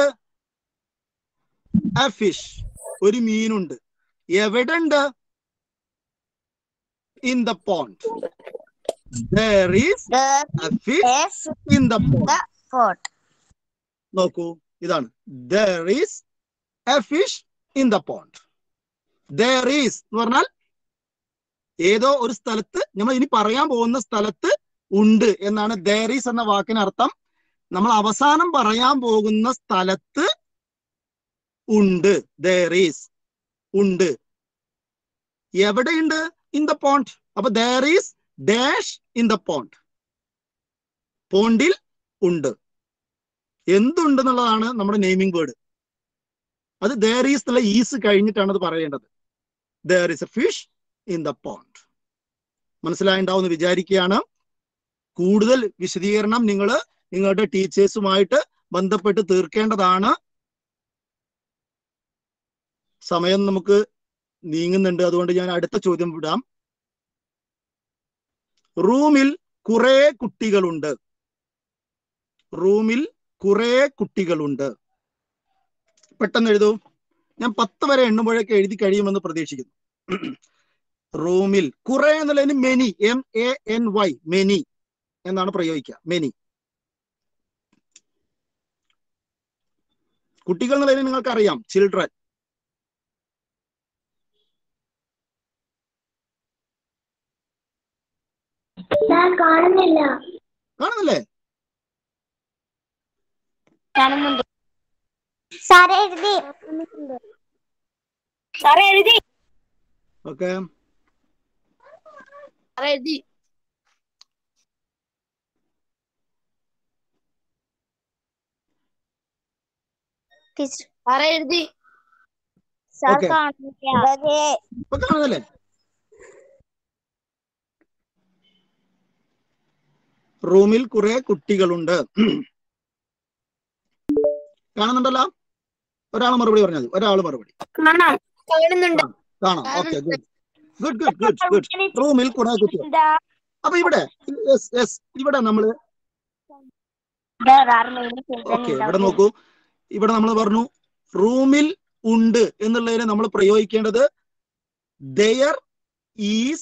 a fish, ഒരു മീനുണ്ട്. എവിടെ ഉണ്ട്? in the pond. there is a fish in the pond. നോക്കൂ, ഇതാണ് there is a fish in the pond. there is എന്ന് പറഞ്ഞാൽ ഏതോ ഒരു സ്ഥലത്ത്, നമ്മൾ ഇനി പറയാൻ പോകുന്ന സ്ഥലത്ത് ഉണ്ട് എന്നാണ് there is എന്ന വാക്കിന് അർത്ഥം. നമ്മൾ അവസാനം പറയാൻ പോകുന്ന സ്ഥലത്ത് ഉണ്ട്. there is ഉണ്ട്. എവിടെയുണ്ട്? in the pond. അപ്പൊ there is dash in the pond. പോണ്ടിൽ ഉണ്ട്. എന്തുണ്ടെന്നുള്ളതാണ് നമ്മുടെ നെയിമിംഗ് വേർഡ്. അത് there is എന്നുള്ള ഈസ് കഴിഞ്ഞിട്ടാണ് അത് പറയേണ്ടത്. there is a fish in the pond. മനസ്സിലായിണ്ടാവുമെന്ന് വിചാരിക്കുകയാണ്. കൂടുതൽ വിശദീകരണം നിങ്ങൾ നിങ്ങളുടെ ടീച്ചേഴ്സുമായിട്ട് ബന്ധപ്പെട്ട് തീർക്കേണ്ടതാണ്. സമയം നമുക്ക് നീങ്ങുന്നുണ്ട്. അതുകൊണ്ട് ഞാൻ അടുത്ത ചോദ്യം വിടാം. റൂമിൽ കുറെ കുട്ടികളുണ്ട്. റൂമിൽ കുറെ കുട്ടികളുണ്ട്. പെട്ടെന്ന് എഴുതൂ. ഞാൻ 10 വരെ എണ്ണുമ്പോഴേക്ക് എഴുതി കഴിയുമെന്ന് പ്രതീക്ഷിക്കുന്നു. റൂമിൽ കുറെ എന്നുള്ളതിന് മെനി, MANY, മെനി എന്നാണ് പ്രയോഗിക്കുക. മെനി. കുട്ടികൾ എന്നുള്ളതിന് നിങ്ങൾക്ക് അറിയാം, ചിൽഡ്രൻ. കാണുന്നില്ലേ? ഓക്കെ, കാണുന്നല്ലേ? റൂമിൽ കുറെ കുട്ടികളുണ്ട്. കാണുന്നുണ്ടല്ലോ? ഒരാൾ മറുപടി പറഞ്ഞാൽ മതി. ഒരാൾ മറുപടി. കാണാം. Okay, good. റൂമിൽ കുറെ കുട്ടികൾ. അപ്പൊ ഇവിടെ ഇവിടെ നമ്മള് ഓക്കെ, ഇവിടെ നോക്കൂ. ഇവിടെ നമ്മൾ പറഞ്ഞു റൂമിൽ ഉണ്ട് എന്നുള്ളതിനെ നമ്മൾ പ്രയോഗിക്കേണ്ടത് there is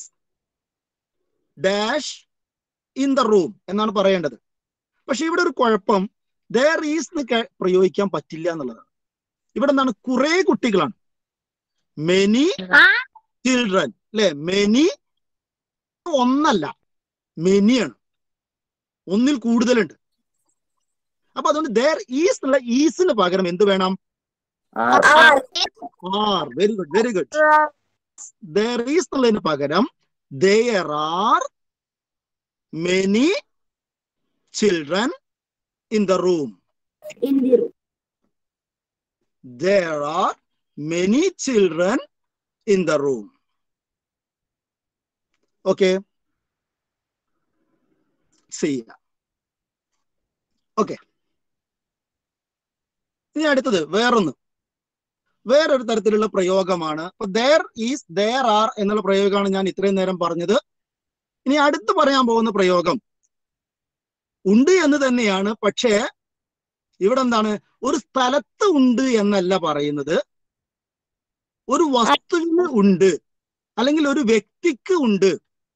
dash in the room എന്നാണ് പറയേണ്ടത്. പക്ഷെ ഇവിടെ ഒരു കുഴപ്പം, there is എന്ന് പ്രയോഗിക്കാൻ പറ്റില്ല എന്നുള്ളതാണ്. ഇവിടെ എന്താണ്? കുറെ കുട്ടികളാണ്. മെനി ചിൽഡ്രൻ അല്ലെ? മെനി ഒന്നല്ല, മെനിയാണ്, ഒന്നിൽ കൂടുതലുണ്ട്. അപ്പൊ അതുകൊണ്ട് there is എന്നുള്ള ഈസിന് പകരം എന്ത് വേണം? are very good, very good. there is എന്നുള്ളതിന് പകരം there are many children in the room. in the room. There are many children in the room. Okay. See. Okay. ഇനി അടുത്തത് വേറൊരു തരത്തിലുള്ള പ്രയോഗമാണ്. അപ്പൊ there is, there are എന്നുള്ള പ്രയോഗമാണ് ഞാൻ ഇത്രയും നേരം പറഞ്ഞത്. ഇനി അടുത്ത് പറയാൻ പോകുന്ന പ്രയോഗം ഉണ്ട് എന്ന് തന്നെയാണ്. പക്ഷേ ഇവിടെ എന്താണ്? ഒരു സ്ഥലത്ത് ഉണ്ട് എന്നല്ല പറയുന്നത്, ഒരു വസ്തുവിന് ഉണ്ട്, അല്ലെങ്കിൽ ഒരു വ്യക്തിക്ക് ഉണ്ട്.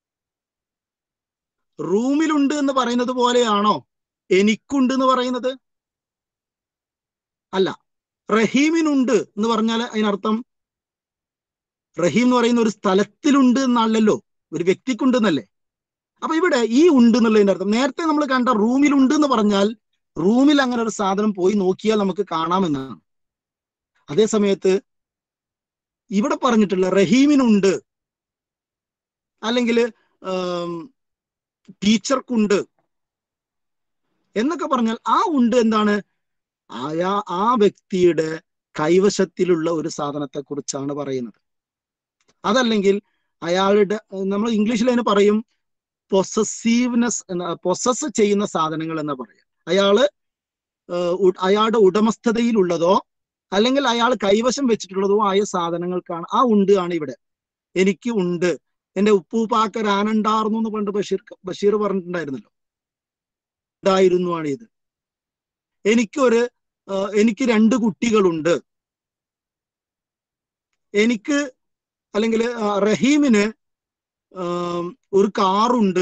റൂമിലുണ്ട് എന്ന് പറയുന്നത് പോലെയാണോ എനിക്കുണ്ട് എന്ന് പറയുന്നത്? അല്ല. റഹീമിനുണ്ട് എന്ന് പറഞ്ഞാൽ അതിനർത്ഥം റഹീം എന്ന് പറയുന്ന ഒരു സ്ഥലത്തിലുണ്ട് എന്നല്ലല്ലോ, ഒരു വ്യക്തിക്കുണ്ട് എന്നല്ലേ. അപ്പൊ ഇവിടെ ഈ ഉണ്ട് എന്നുള്ളതിന്റെ അർത്ഥം, നേരത്തെ നമ്മൾ കണ്ട റൂമിലുണ്ട് എന്ന് പറഞ്ഞാൽ റൂമിൽ അങ്ങനെ ഒരു സാധനം പോയി നോക്കിയാൽ നമുക്ക് കാണാമെന്നാണ്. അതേ സമയത്ത് ഇവിടെ പറഞ്ഞിട്ടുള്ള റഹീമിനുണ്ട്, അല്ലെങ്കിൽ ടീച്ചർക്കുണ്ട് എന്നൊക്കെ പറഞ്ഞാൽ ആ ഉണ്ട് എന്താണ്? ആ വ്യക്തിയുടെ കൈവശത്തിലുള്ള ഒരു സാധനത്തെ കുറിച്ചാണ് പറയുന്നത്. അതല്ലെങ്കിൽ അയാളുടെ, നമ്മൾ ഇംഗ്ലീഷിൽ അതിന് പറയും പൊസസീവ്നെസ്, പൊസസ് ചെയ്യുന്ന സാധനങ്ങൾ എന്ന് പറയാം. അയാളുടെ ഉടമസ്ഥതയിലുള്ളതോ അല്ലെങ്കിൽ അയാൾ കൈവശം വെച്ചിട്ടുള്ളതോ ആയ സാധനങ്ങൾക്കാണ് ആ ഉണ്ട് ആണ് ഇവിടെ. എനിക്ക് ഉണ്ട്, എന്റെ ഉപ്പൂപ്പാക്ക് ആനണ്ടാർന്നു എന്ന് പണ്ട് ബഷീർ പറഞ്ഞിട്ടുണ്ടായിരുന്നല്ലോ, ഉണ്ടായിരുന്നു ആണ് ഇത്. എനിക്ക് 2 കുട്ടികളുണ്ട്. എനിക്ക്, അല്ലെങ്കിൽ റഹീമിന് ഒരു കാറുണ്ട്.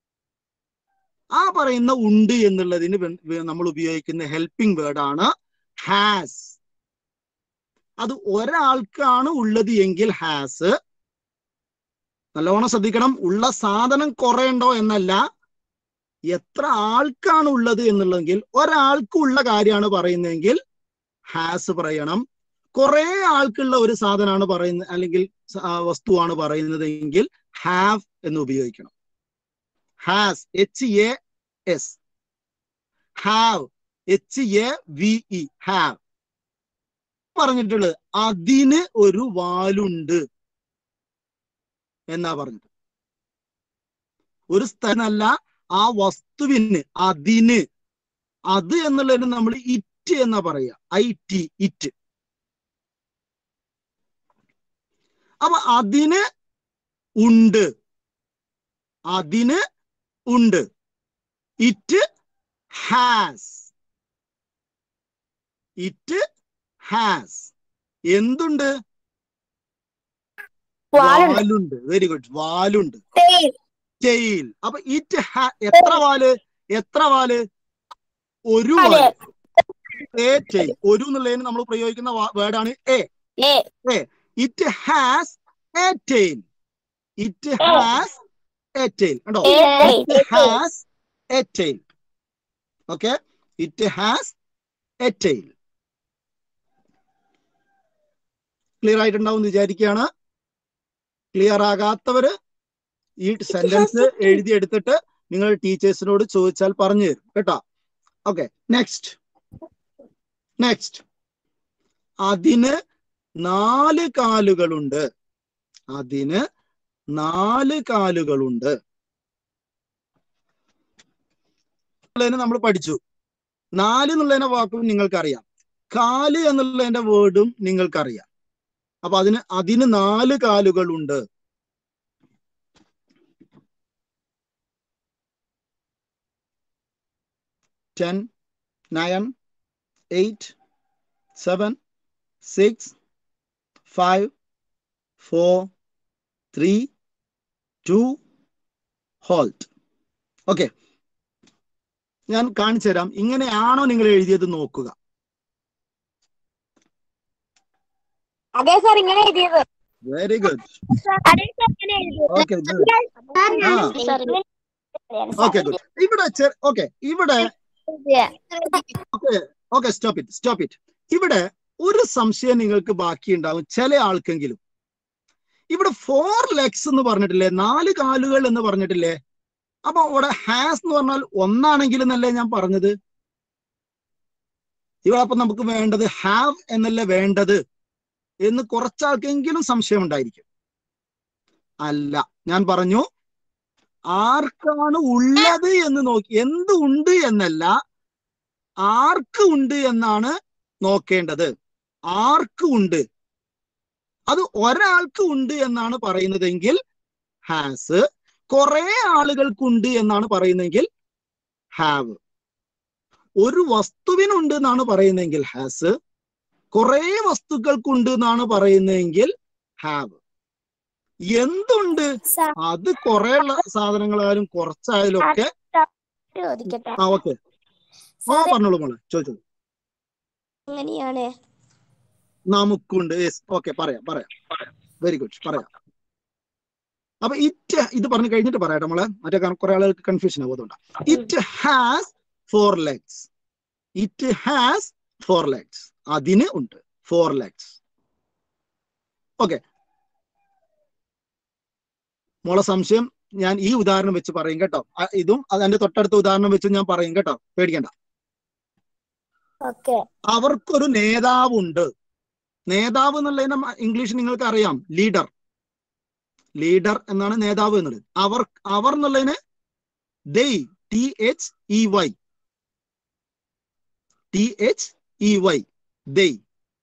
ആ പറയുന്ന ഉണ്ട് എന്നുള്ളതിന് നമ്മൾ ഉപയോഗിക്കുന്ന ഹെൽപ്പിംഗ് വേർഡാണ് ഹാസ്. അത് ഒരാൾക്കാണ് ഉള്ളത് എങ്കിൽ ഹാസ്. നല്ലവണ്ണം ശ്രദ്ധിക്കണം, ഉള്ള സാധനം കുറെ ഉണ്ടോ എന്നല്ല, എത്ര ആൾക്കാണ് ഉള്ളത് എന്നുള്ളതെങ്കിൽ ഒരാൾക്കുള്ള കാര്യമാണ് പറയുന്നതെങ്കിൽ ഹാസ് പറയണം. കുറെ ആൾക്കുള്ള ഒരു സാധനമാണ് പറയുന്നത്, അല്ലെങ്കിൽ വസ്തുവാണ് പറയുന്നതെങ്കിൽ ഹാവ് എന്ന് ഉപയോഗിക്കണം. Has, HAS, have, HAVE, have. പറഞ്ഞിട്ടുള്ളത് അതിന് ഒരു വാലുണ്ട് എന്നാ പറഞ്ഞത്. ഒരു സ്ഥലമല്ല, ആ വസ്തുവിന്, അതിന്, അത് എന്നുള്ളതിന് നമ്മൾ ഇറ്റ് എന്നാ പറയാ, IT, ഇറ്റ്. അപ്പൊ അതിന് ഉണ്ട്, അതിന് ഉണ്ട്. It has, it has. എന്തുണ്ട്? വാലുണ്ട്. വെരി ഗുഡ്, വാലുണ്ട്. ടെയിൽ. അപ്പൊ ഇറ്റ് എത്ര വാല്? ഒരു വാല്. ടെയിൽ. ഒരു എന്നുള്ളതിന് നമ്മൾ പ്രയോഗിക്കുന്ന വേർഡാണ് a. It has a tail. It has a tail. കണ്ടോ? It has a tail. Okay, it has a tail. Clear ആയിട്ടുണ്ടാവും വിചാരിക്കുകയാണ്. ക്ലിയർ ആകാത്തവര് ഈ സെന്റൻസ് എഴുതിയെടുത്തിട്ട് നിങ്ങൾ ടീച്ചേഴ്സിനോട് ചോദിച്ചാൽ പറഞ്ഞു തരും കേട്ടോ. Okay, next. അതിന് 4 കാലുകളുണ്ട്. അതിന് 4 കാലുകളുണ്ട്. നമ്മൾ പഠിച്ചു. 4 എന്നുള്ളതിന്റെ വാക്കും നിങ്ങൾക്കറിയാം, കാല് എന്നുള്ളതിന്റെ വേർഡും നിങ്ങൾക്കറിയാം. അപ്പൊ അതിന് 4 കാലുകളുണ്ട്. 10, 9, 8, 7, 6, 5, 4, 3, 2, halt. Okay. ഞാൻ കാണിച്ചു തരാം. ഇങ്ങനെയാണോ നിങ്ങൾ എഴുതിയത് നോക്കുക. അതെ സാർ, ഇങ്ങനെ എഴുതിയത്. Very good. Okay good. Okay good. ഇവിടെ സ്റ്റോപ്പ് ഇറ്റ്. ഇവിടെ ഒരു സംശയം നിങ്ങൾക്ക് ബാക്കിയുണ്ടാവും ചില ആൾക്കെങ്കിലും. ഇവിടെ 4 legs എന്ന് പറഞ്ഞിട്ടില്ലേ, 4 കാലുകൾ എന്ന് പറഞ്ഞിട്ടില്ലേ? അപ്പൊ ഇവിടെ ഹാസ് എന്ന് പറഞ്ഞാൽ ഒന്നാണെങ്കിൽ എന്നല്ലേ ഞാൻ പറഞ്ഞത്? ഇവിടെ അപ്പൊ നമുക്ക് വേണ്ടത് ഹാവ് എന്നല്ലേ വേണ്ടത് എന്ന് കുറച്ചാൾക്കെങ്കിലും സംശയം ഉണ്ടായിരിക്കും. അല്ല, ഞാൻ പറഞ്ഞു ആർക്കാണ് ഉള്ളത് എന്ന് നോക്കി, എന്ത് ഉണ്ട് എന്നല്ല, ആർക്ക് ഉണ്ട് എന്നാണ് നോക്കേണ്ടത്. ആർക്ക് ഉണ്ട്, അത് ഒരാൾക്ക് ഉണ്ട് എന്നാണ് പറയുന്നതെങ്കിൽ ഹാസ്, കുറെ ആളുകൾക്കുണ്ട് എന്നാണ് പറയുന്നതെങ്കിൽ ഹാവ്. ഒരു വസ്തുവിനുണ്ട് എന്നാണ് പറയുന്നതെങ്കിൽ ഹാസ്, കുറെ വസ്തുക്കൾക്കുണ്ട് എന്നാണ് പറയുന്നതെങ്കിൽ ഹാവ്. എന്തുണ്ട്, അത് കുറെ സാധനങ്ങളായാലും കുറച്ചായാലും ഒക്കെ. ആ ഓക്കെ, പറഞ്ഞോളൂ മോളെ, ചോദിച്ചോളൂ. എങ്ങനെയാണ് നമുക്കുണ്ട്. ഓക്കെ, പറയാം. വെരി ഗുഡ്, പറയാം. അപ്പൊ ഇത് പറഞ്ഞു കഴിഞ്ഞിട്ട് പറയാട്ടെ മോളെ, മറ്റേ കുറെ ആളുകൾക്ക് കൺഫ്യൂഷൻ ആവുന്നുണ്ട്. It has 4 legs. It has 4 legs. അതിന് ഉണ്ട് 4 legs. ഓക്കെ, മോളെ സംശയം ഞാൻ ഈ ഉദാഹരണം വെച്ച് പറയും കേട്ടോ. ഇതും അതിന്റെ തൊട്ടടുത്ത ഉദാഹരണം വെച്ച് ഞാൻ പറയും കേട്ടോ, പേടിക്കണ്ട. അവർക്കൊരു നേതാവുണ്ട്. നേതാവ് എന്നുള്ളതിന് ഇംഗ്ലീഷ് നിങ്ങൾക്ക് അറിയാം, ലീഡർ. ലീഡർ എന്നാണ് നേതാവ് എന്നുള്ളത്. അവർ എന്നുള്ളതിന് they, THEY, they.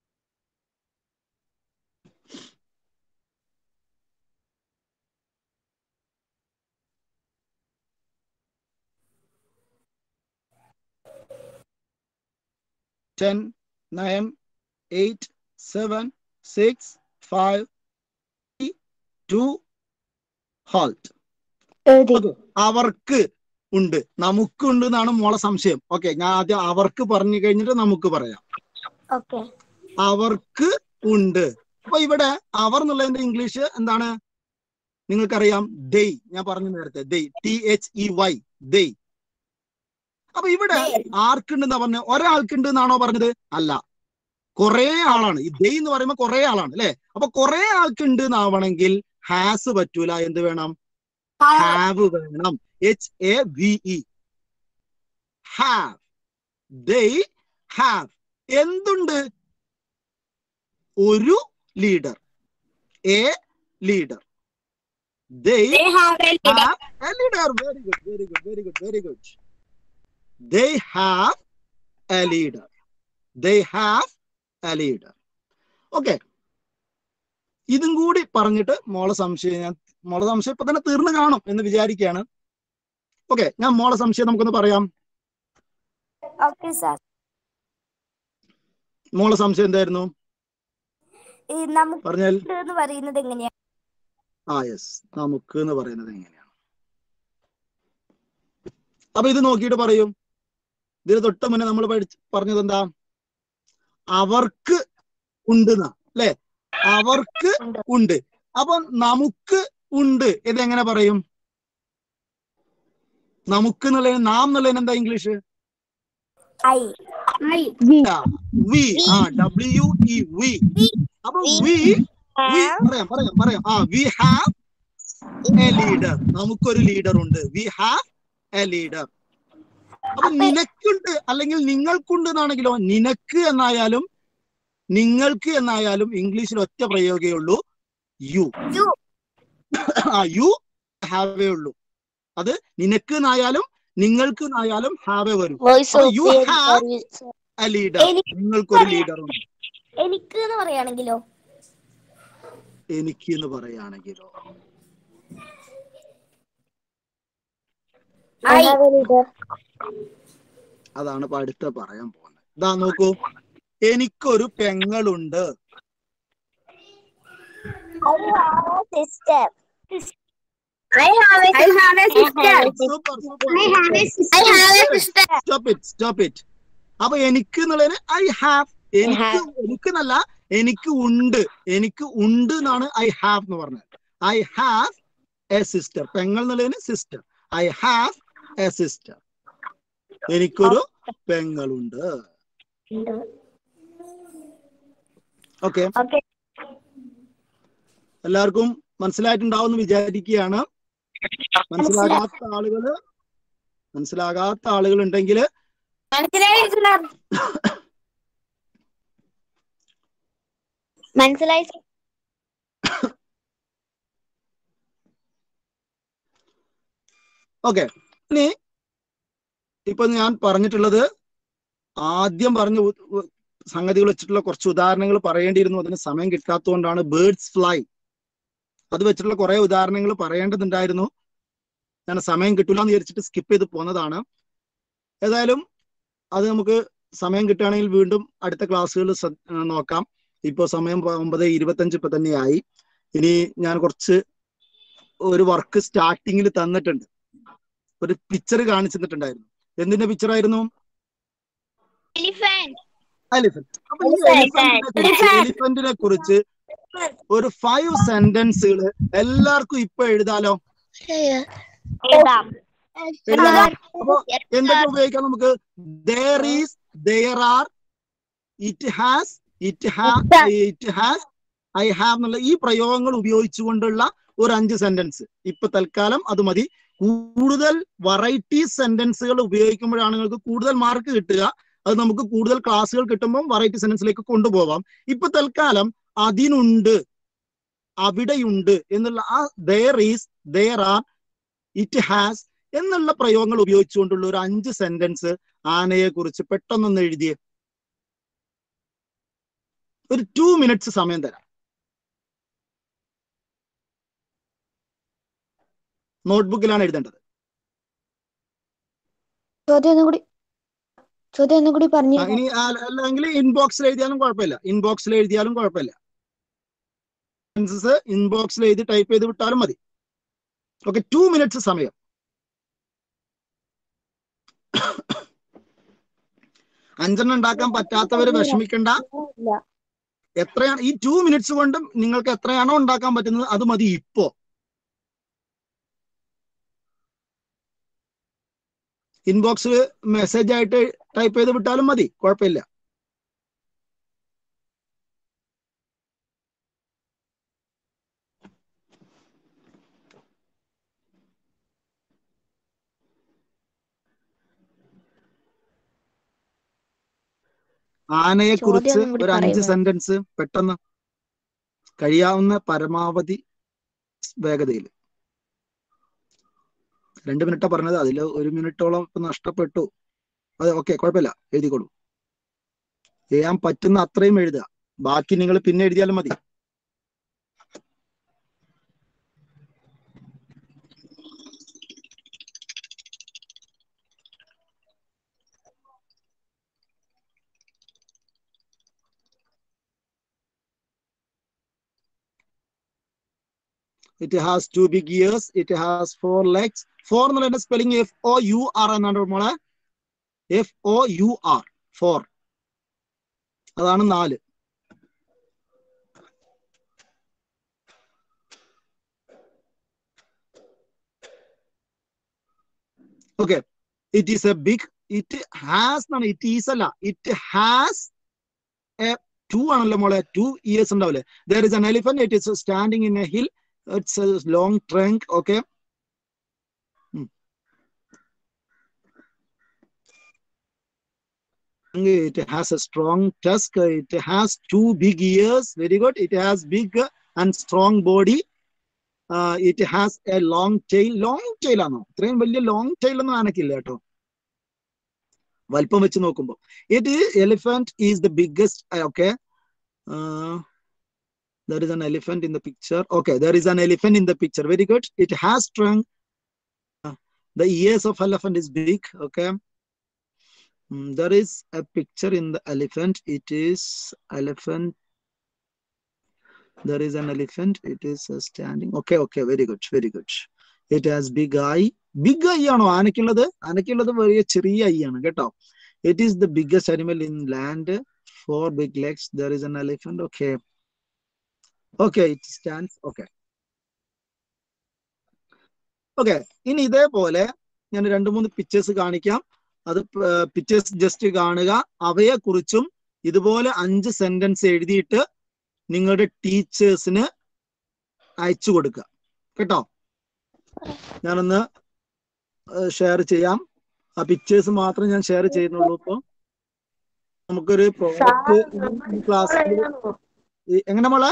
Ten, 9, 8, 7, 6, 5, 3, 2, halt. അവർക്ക് ഉണ്ട്, നമുക്കുണ്ട് എന്നാണ് മോളെ സംശയം. ഓക്കെ, ഞാൻ ആദ്യം അവർക്ക് പറഞ്ഞു കഴിഞ്ഞിട്ട് നമുക്ക് പറയാം. അവർക്ക് ഉണ്ട്. അപ്പൊ ഇവിടെ അവർ എന്നുള്ളതിന്റെ ഇംഗ്ലീഷ് എന്താണ് നിങ്ങൾക്കറിയാം? they. ഞാൻ പറഞ്ഞു നേരത്തെ they, THEY, they. അപ്പൊ ഇവിടെ ആർക്കുണ്ടെന്നാ പറഞ്ഞ? ഒരാൾക്കുണ്ട് എന്നാണോ പറഞ്ഞത്? അല്ല, കുറെ ആളാണ്. ഈ they എന്ന് പറയുമ്പോ കുറെ ആളാണ് അല്ലെ? അപ്പൊ കുറെ ആൾക്കുണ്ട് എന്നാവണമെങ്കിൽ ഹാസ് പറ്റൂല. എന്ത് വേണം? ഹാവ് വേണം. HAVE, have. they have. എന്തുണ്ട്? ഒരു leader, a leader. they have a leader. Very good. They have a leader. Okay, ഇതും കൂടി പറഞ്ഞിട്ട് മോളെ സംശയം ഇപ്പൊ തന്നെ തീർന്നു കാണും എന്ന് വിചാരിക്കുകയാണ്. ഓക്കെ, ഞാൻ മോളെ സംശയം നമുക്കൊന്ന് പറയാം. മോളെ സംശയം എന്തായിരുന്നു പറഞ്ഞാൽ? യെസ്, നമുക്ക് എന്ന് പറയുന്നത് എങ്ങനെയാണ്? അപ്പൊ ഇത് നോക്കിയിട്ട് പറയും. ഇതിന് തൊട്ട് മുന്നേ നമ്മൾ പറഞ്ഞത് എന്താ? അവർക്ക് ഉണ്ട് അല്ലെ? അവർക്ക് ഉണ്ട്. അപ്പൊ നമുക്ക് ഉണ്ട് ഇതെങ്ങനെ പറയും? നമുക്ക് എന്നുള്ളതിന്, നാം എന്നുള്ളതിന് എന്താ ഇംഗ്ലീഷ്? വി. WE. അപ്പൊ പറയാം. We have a leader. നമുക്കൊരു ലീഡർ ഉണ്ട്. We have a leader. അപ്പൊ നിനക്കുണ്ട് അല്ലെങ്കിൽ നിങ്ങൾക്കുണ്ട് എന്നാണെങ്കിലോ, നിനക്ക് എന്നായാലും നിങ്ങൾക്ക് എന്നായാലും ഇംഗ്ലീഷിൽ ഒറ്റ പ്രയോഗേ ഉള്ളൂ, യു. യു ഹാവേ ഉള്ളൂ. അത് നിനക്ക് എന്നായാലും നിങ്ങൾക്ക് എന്നായാലും ഹാവേ വരും. You have a leader. നിങ്ങൾക്കൊരു ലീഡർ ഉണ്ട്. എനിക്ക് എന്ന് പറയുകയാണെങ്കിലോ അതാണ് ഇപ്പൊ അടുത്ത പറയാൻ പോകുന്നത്. ഇതാ നോക്കൂ, എനിക്കൊരു പെങ്ങളുണ്ട്. I have a sister. Super, super. I have a sister. I have a sister. Stop it. അപ്പൊ എനിക്ക് എന്നുള്ളതിന് ഐ ഹാവ്, എനിക്ക് എന്നല്ല, എനിക്ക് ഉണ്ട് എന്നാണ് ഐ ഹാവ് എന്ന് പറഞ്ഞത്. I have a sister. പെങ്ങൾ എന്നുള്ളതിന് sister. I have a sister. എനിക്കൊരു പെങ്ങളുണ്ട്. ഓക്കെ, എല്ലാവർക്കും മനസ്സിലായിട്ടുണ്ടാവും എന്ന് വിചാരിക്കുകയാണ്. മനസ്സിലാകാത്ത ആളുകൾ ഉണ്ടെങ്കിൽ മനസ്സിലായി. ഓക്കെ, ഇനി ഇപ്പൊ ഞാൻ പറഞ്ഞിട്ടുള്ളത് ആദ്യം പറഞ്ഞ സംഗതികൾ വെച്ചിട്ടുള്ള കുറച്ച് ഉദാഹരണങ്ങൾ പറയേണ്ടിയിരുന്നു. അതിന് സമയം കിട്ടാത്തതുകൊണ്ടാണ്. ബേർഡ്സ് ഫ്ലൈ, അത് വെച്ചിട്ടുള്ള കുറെ ഉദാഹരണങ്ങൾ പറയേണ്ടതുണ്ടായിരുന്നു. ഞാൻ സമയം കിട്ടില്ല എന്ന് വിചാരിച്ചിട്ട് സ്കിപ്പ് ചെയ്ത് പോന്നതാണ്. ഏതായാലും അത് നമുക്ക് സമയം കിട്ടുകയാണെങ്കിൽ വീണ്ടും അടുത്ത ക്ലാസ്സുകൾ നോക്കാം. ഇപ്പോൾ സമയം 9:25 ഇപ്പൊ തന്നെയായി. ഇനി ഞാൻ ഒരു വർക്ക് സ്റ്റാർട്ടിങ്ങിൽ തന്നിട്ടുണ്ട്. ഒരു പിക്ചർ കാണിച്ചു തന്നിട്ടുണ്ടായിരുന്നു. എന്തിന്റെ പിക്ചർ ആയിരുന്നു? എലിഫന്റ്. അപ്പൊ ഈ എലിഫന്റിനെ കുറിച്ച് ഒരു 5 സെന്റൻസുകൾ എല്ലാവർക്കും ഇപ്പൊ എഴുതാലോ. അപ്പൊ എന്തൊക്കെ ഉപയോഗിക്കാം നമുക്ക്? there is, there are, it has, I have എന്നുള്ള ഈ പ്രയോഗങ്ങൾ ഉപയോഗിച്ചുകൊണ്ടുള്ള ഒരു 5 സെന്റൻസ് ഇപ്പൊ തൽക്കാലം അത് മതി. കൂടുതൽ വെറൈറ്റി സെന്റൻസുകൾ ഉപയോഗിക്കുമ്പോഴാണ് നിങ്ങൾക്ക് കൂടുതൽ മാർക്ക് കിട്ടുക. അത് നമുക്ക് കൂടുതൽ ക്ലാസ്സുകൾ കിട്ടുമ്പോൾ വെറൈറ്റി സെന്റൻസിലേക്ക് കൊണ്ടുപോകാം. ഇപ്പൊ തൽക്കാലം അതിനുണ്ട്, അവിടെയുണ്ട് എന്നുള്ള ആ there is, there are, it has എന്നുള്ള പ്രയോഗങ്ങൾ ഉപയോഗിച്ചുകൊണ്ടുള്ള ഒരു 5 സെന്റൻസ് ആനയെ കുറിച്ച് പെട്ടെന്നൊന്ന് എഴുതിയേ. ഒരു 2 മിനിറ്റ്സ് സമയം തരാം. നോട്ട്ബുക്കിലാണ് എഴുതേണ്ടത്. ചോദ്യം കൂടി പറഞ്ഞു. ഇനി അല്ലെങ്കിൽ ഇൻബോക്സിൽ എഴുതിയാലും കുഴപ്പമില്ല. ഇൻബോക്സിൽ എഴുതി ടൈപ്പ് ചെയ്ത് വിട്ടാലും മതി. ഓക്കെ, 2 മിനിറ്റ്സ് സമയം. അഞ്ചെണ്ണം ഉണ്ടാക്കാൻ പറ്റാത്തവര് വിഷമിക്കണ്ട. എത്രയാണ് ഈ 2 മിനിറ്റ്സ് കൊണ്ടും നിങ്ങൾക്ക് എത്രയാണോ ഉണ്ടാക്കാൻ പറ്റുന്നത് അത് മതി. ഇപ്പോ ഇൻബോക്സിൽ മെസ്സേജ് ആയിട്ട് ടൈപ്പ് ചെയ്ത് വിട്ടാലും മതി, കുഴപ്പമില്ല. ആനയെ കുറിച്ച് ഒരു 5 സെന്റൻസ് പെട്ടെന്ന്, കഴിയാവുന്ന പരമാവധി വേഗതയിൽ. 2 മിനിറ്റാ പറഞ്ഞത്, അതിൽ 1 മിനിറ്റോളം ഇപ്പൊ നഷ്ടപ്പെട്ടു. അതെ, ഓക്കെ, കുഴപ്പമില്ല, എഴുതിക്കോളൂ. ചെയ്യാൻ പറ്റുന്ന അത്രയും എഴുതുക. ബാക്കി നിങ്ങൾ പിന്നെ എഴുതിയാലും മതി. It has 2 big ears. It has 4 legs. 4 എന്നുള്ള സ്പെല്ലിംഗ് FOUR എന്നാണ് മോളെ. FOUR 4. അതാണ് 4. Okay. It is a big. It has എന്നാണ്. It is അല്ല. It has a 2 ആണല്ലോ മോളെ. 2 ears ഉണ്ടാവില്ലേ. There is an elephant. It is standing in a hill. It's a long trunk. Okay. It has a strong tusk. It has 2 big ears. Very good. It has big and strong body. It has a long tail. Long tail ആണോ? ഇത്രയും വലിയ long tail ഒന്നും ആനക്കില്ല കേട്ടോ, വലിപ്പം വെച്ച് നോക്കുമ്പോൾ. Elephant is the biggest. Okay. There is an elephant in the picture. Okay, there is an elephant in the picture. Very good. It has trunk. The ears of elephant is big. Okay. There is a picture in the elephant. It is elephant. There is an elephant. It is standing. Okay. Very good. It has big eye. Big eye ആണോ ആനയ്ക്കുള്ളത്? ആനയ്ക്കുള്ളത് വലിയ ചെറിയ eye ആണ് കേട്ടോ. It is the biggest animal in land. 4 big legs. There is an elephant. Okay. Okay, it stands. Okay. Okay, ഇനി ഇതേപോലെ ഞാൻ 2-3 പിക്ചേഴ്സ് കാണിക്കാം. അത് പിക്ചേഴ്സ് ജസ്റ്റ് കാണുക. അവയെ കുറിച്ചും ഇതുപോലെ 5 സെന്റൻസ് എഴുതിയിട്ട് നിങ്ങളുടെ ടീച്ചേഴ്സിന് അയച്ചു കൊടുക്കുക കേട്ടോ. ഞാനൊന്ന് ഷെയർ ചെയ്യാം. ആ പിക്ചേഴ്സ് മാത്രം ഞാൻ ഷെയർ ചെയ്യുന്നുള്ളൂ. ഇപ്പൊ നമുക്കൊരു പ്രോജക്റ്റ് ക്ലാസ്സിൽ എങ്ങനെ മോളെ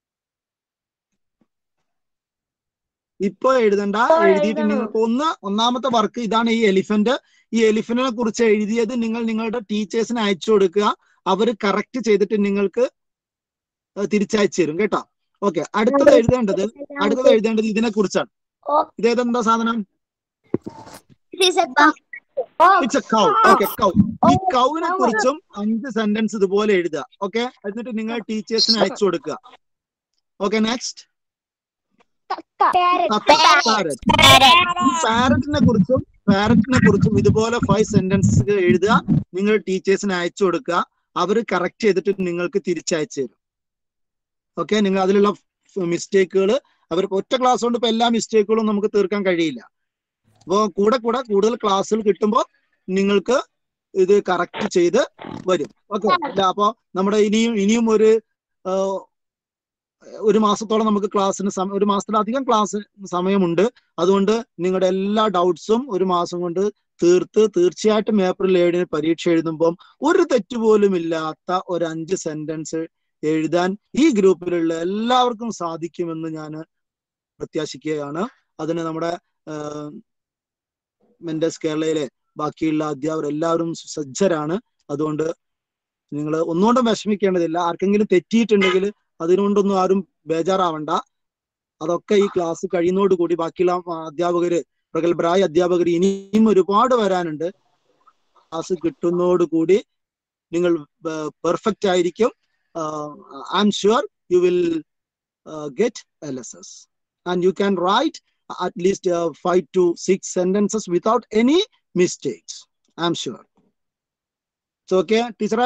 ഇപ്പൊ എഴുതണ്ട, എഴുതിയിട്ട് നിങ്ങൾക്ക് ഒന്നാമത്തെ വർക്ക് ഇതാണ്. ഈ എലിഫന്റിനെ കുറിച്ച് എഴുതിയത് നിങ്ങൾ നിങ്ങളുടെ ടീച്ചേഴ്സിന് അയച്ചു കൊടുക്കുക. അവര് കറക്റ്റ് ചെയ്തിട്ട് നിങ്ങൾക്ക് തിരിച്ചയച്ചു തരും കേട്ടോ. ഓക്കെ, അടുത്തത് എഴുതേണ്ടത് ഇതിനെ കുറിച്ചാണ്. ഇതേതെന്താ സാധനം? It's a cow. Okay, cow. ഈ കൗവിനെ കുറിച്ചും 5 സെന്റൻസ് ഇതുപോലെ എഴുതുക. ഓക്കെ, എന്നിട്ട് നിങ്ങൾ ടീച്ചേഴ്സിന് അയച്ചു കൊടുക്കുക. Okay, next. പാരറ്റിനെ കുറിച്ചും ഇതുപോലെ 5 സെന്റൻസ് എഴുതുക. നിങ്ങൾ ടീച്ചേഴ്സിന് അയച്ചു കൊടുക്കുക. അവര് കറക്റ്റ് ചെയ്തിട്ട് നിങ്ങൾക്ക് തിരിച്ചയച്ചു തരും. ഓക്കെ, നിങ്ങൾ അതിലുള്ള മിസ്റ്റേക്കുകൾ അവർ ഒറ്റ ക്ലാസ് കൊണ്ട് ഇപ്പൊ എല്ലാ മിസ്റ്റേക്കുകളും നമുക്ക് തീർക്കാൻ കഴിയില്ല. അപ്പോൾ കൂടുതൽ ക്ലാസ്സുകൾ കിട്ടുമ്പോൾ നിങ്ങൾക്ക് ഇത് കറക്റ്റ് ചെയ്ത് വരും. ഓക്കെ, അപ്പൊ നമ്മുടെ ഇനിയും ഒരു മാസത്തോളം നമുക്ക് ക്ലാസ്സിന് 1 മാസത്തിലധികം ക്ലാസ് സമയമുണ്ട്. അതുകൊണ്ട് നിങ്ങളുടെ എല്ലാ ഡൗട്ട്സും 1 മാസം കൊണ്ട് തീർച്ചയായിട്ടും ഏപ്രിൽ 7-ന് പരീക്ഷ എഴുതുമ്പോൾ ഒരു തെറ്റുപോലും ഇല്ലാത്ത ഒരു 5 സെന്റൻസ് എഴുതാൻ ഈ ഗ്രൂപ്പിലുള്ള എല്ലാവർക്കും സാധിക്കുമെന്ന് ഞാൻ പ്രത്യാശിക്കുകയാണ്. അതിന് നമ്മുടെ മെന്റേഴ്സ് കേരളയിലെ ബാക്കിയുള്ള അധ്യാപകർ എല്ലാവരും സജ്ജരാണ്. അതുകൊണ്ട് നിങ്ങൾ ഒന്നുകൊണ്ടും വിഷമിക്കേണ്ടതില്ല. ആർക്കെങ്കിലും തെറ്റിയിട്ടുണ്ടെങ്കിൽ അതിനുകൊണ്ടൊന്നും ആരും ബേജാറാവണ്ട. അതൊക്കെ ഈ ക്ലാസ് കഴിയുന്നതോടുകൂടി ബാക്കിയുള്ള പ്രഗത്ഭരായ അധ്യാപകർ ഇനിയും ഒരുപാട് വരാനുണ്ട്. ക്ലാസ് കിട്ടുന്നതോടുകൂടി നിങ്ങൾ പെർഫെക്റ്റ് ആയിരിക്കും. I'm sure you will get LSS and you can write at least 5 to 6 sentences without any mistakes. I am sure. So okay, teacher?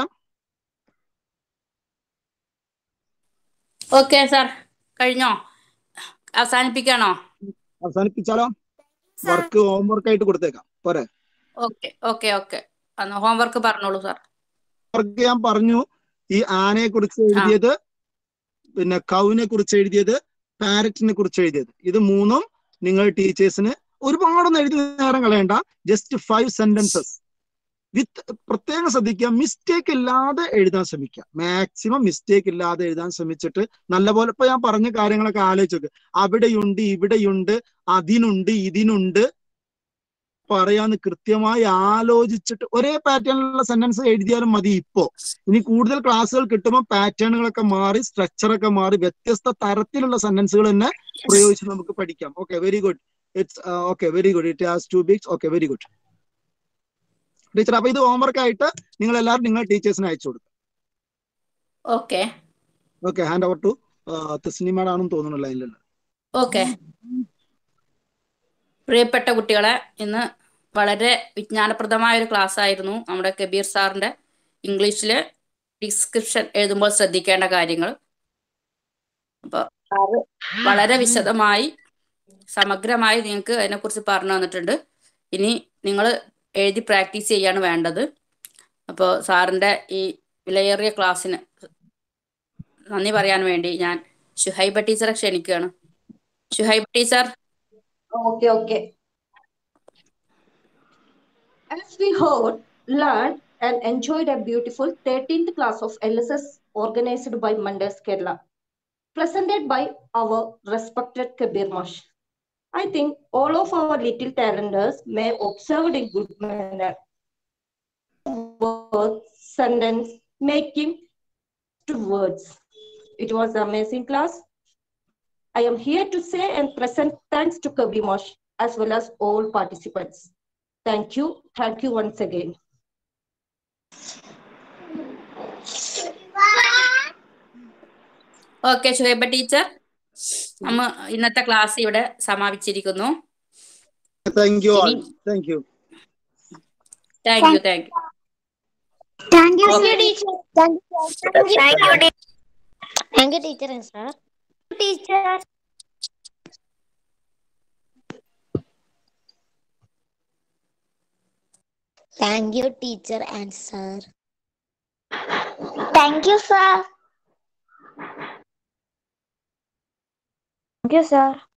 Okay sir, കഴിഞ്ഞോ? അവസാനിപ്പിക്കാണോ? അവസാനിപ്പിച്ചാലോ? വർക്ക് ഹോംവർക്ക് ആയിട്ട് കൊടുത്തേക്കാം പോരെ? ഓക്കെ. ഹോംവർക്ക് പറഞ്ഞോളൂ sir. Work ഞാൻ പറഞ്ഞു. ഈ ആനയെ കുറിച്ച് എഴുതിയത്, പിന്നെ കൗവിനെ കുറിച്ച് എഴുതിയത്, പാരറ്റിനെ കുറിച്ച് എഴുതിയത്, ഇത് 3ഉം നിങ്ങൾ ടീച്ചേഴ്സിന് ഒരുപാടൊന്നും എഴുതി നേരം കളയണ്ട. ജസ്റ്റ് 5 സെന്റൻസസ് വിത്ത് പ്രത്യേകം ശ്രദ്ധിക്കുക. മിസ്റ്റേക്ക് ഇല്ലാതെ എഴുതാൻ ശ്രമിക്കുക. മാക്സിമം മിസ്റ്റേക്ക് ഇല്ലാതെ എഴുതാൻ ശ്രമിച്ചിട്ട് നല്ലപോലെ ഇപ്പൊ ഞാൻ പറഞ്ഞ കാര്യങ്ങളൊക്കെ ആലോചിച്ചു. അവിടെയുണ്ട്, ഇവിടെയുണ്ട്, അതിനുണ്ട്, ഇതിനുണ്ട് പറയാന്ന് കൃത്യമായി ആലോചിച്ചിട്ട് ഒരേ പാറ്റേണിലുള്ള സെന്റൻസ് എഴുതിയാലും മതി. ഇനി കൂടുതൽ ക്ലാസ്സുകൾ കിട്ടുമ്പോൾ പാറ്റേണുകളൊക്കെ മാറി, സ്ട്രക്ചറൊക്കെ മാറി, വ്യത്യസ്ത തരത്തിലുള്ള സെന്റൻസുകൾ തന്നെ പ്രയോഗിച്ച് നമുക്ക് പഠിക്കാം. Okay, very good. It's okay, very good. It has 2 bigs. Okay, very good teacher. അപ്പൊ ഇത് ഹോംവർക്ക് ആയിട്ട് നിങ്ങൾ എല്ലാവരും നിങ്ങളുടെ ടീച്ചേഴ്സിന് അയച്ചു കൊടുക്കും. ഓക്കെ, ഹാൻഡ് ഓവർ ടു തസ്നിമയാണെന്ന് തോന്നുന്നില്ല. ഇല്ലല്ലോ. ഓക്കെ, പ്രിയപ്പെട്ട കുട്ടികളെ, ഇന്ന് വളരെ വിജ്ഞാനപ്രദമായ ഒരു ക്ലാസ് ആയിരുന്നു. നമ്മുടെ കബീർ സാറിന്റെ ഇംഗ്ലീഷില് ഡിസ്ക്രിപ്ഷൻ എഴുതുമ്പോൾ ശ്രദ്ധിക്കേണ്ട കാര്യങ്ങൾ. അപ്പോൾ സാറ് വളരെ വിശദമായി സമഗ്രമായി നിങ്ങൾക്ക് അതിനെക്കുറിച്ച് പറഞ്ഞു തന്നിട്ടുണ്ട്. ഇനി നിങ്ങൾ എഴുതി പ്രാക്ടീസ് ചെയ്യാണ് വേണ്ടത്. അപ്പോൾ സാറിന്റെ ഈ വിലയേറിയ ക്ലാസ്സിന് നന്ദി പറയാൻ വേണ്ടി ഞാൻ ഷുഹൈബ ടീച്ചറെ ക്ഷണിക്കുകയാണ്. Shuhaiba teacher. Okay. As we heard, learned and enjoyed a beautiful 13th class of LSS organized by Mendes Kerala, presented by our respected Kabir Mash. I think all of our little talenters may observe in good manner. Words, sentence, making to words. It was an amazing class. I am here to say and present thanks to Kabir Mash as well as all participants. Thank you once again. Okay Shuhaiba teacher, നമ്മ ഇന്നത്തെ class ഇവിടെ സമാപിച്ചിരിക്കുന്നു. Thank you all. ഇനി Thank you. Thank you. Thank you, Okay. teacher. Thank you, Thank you, teacher and sir. teacher. Thank you, teacher and sir. Thank you, sir. Thank you, sir.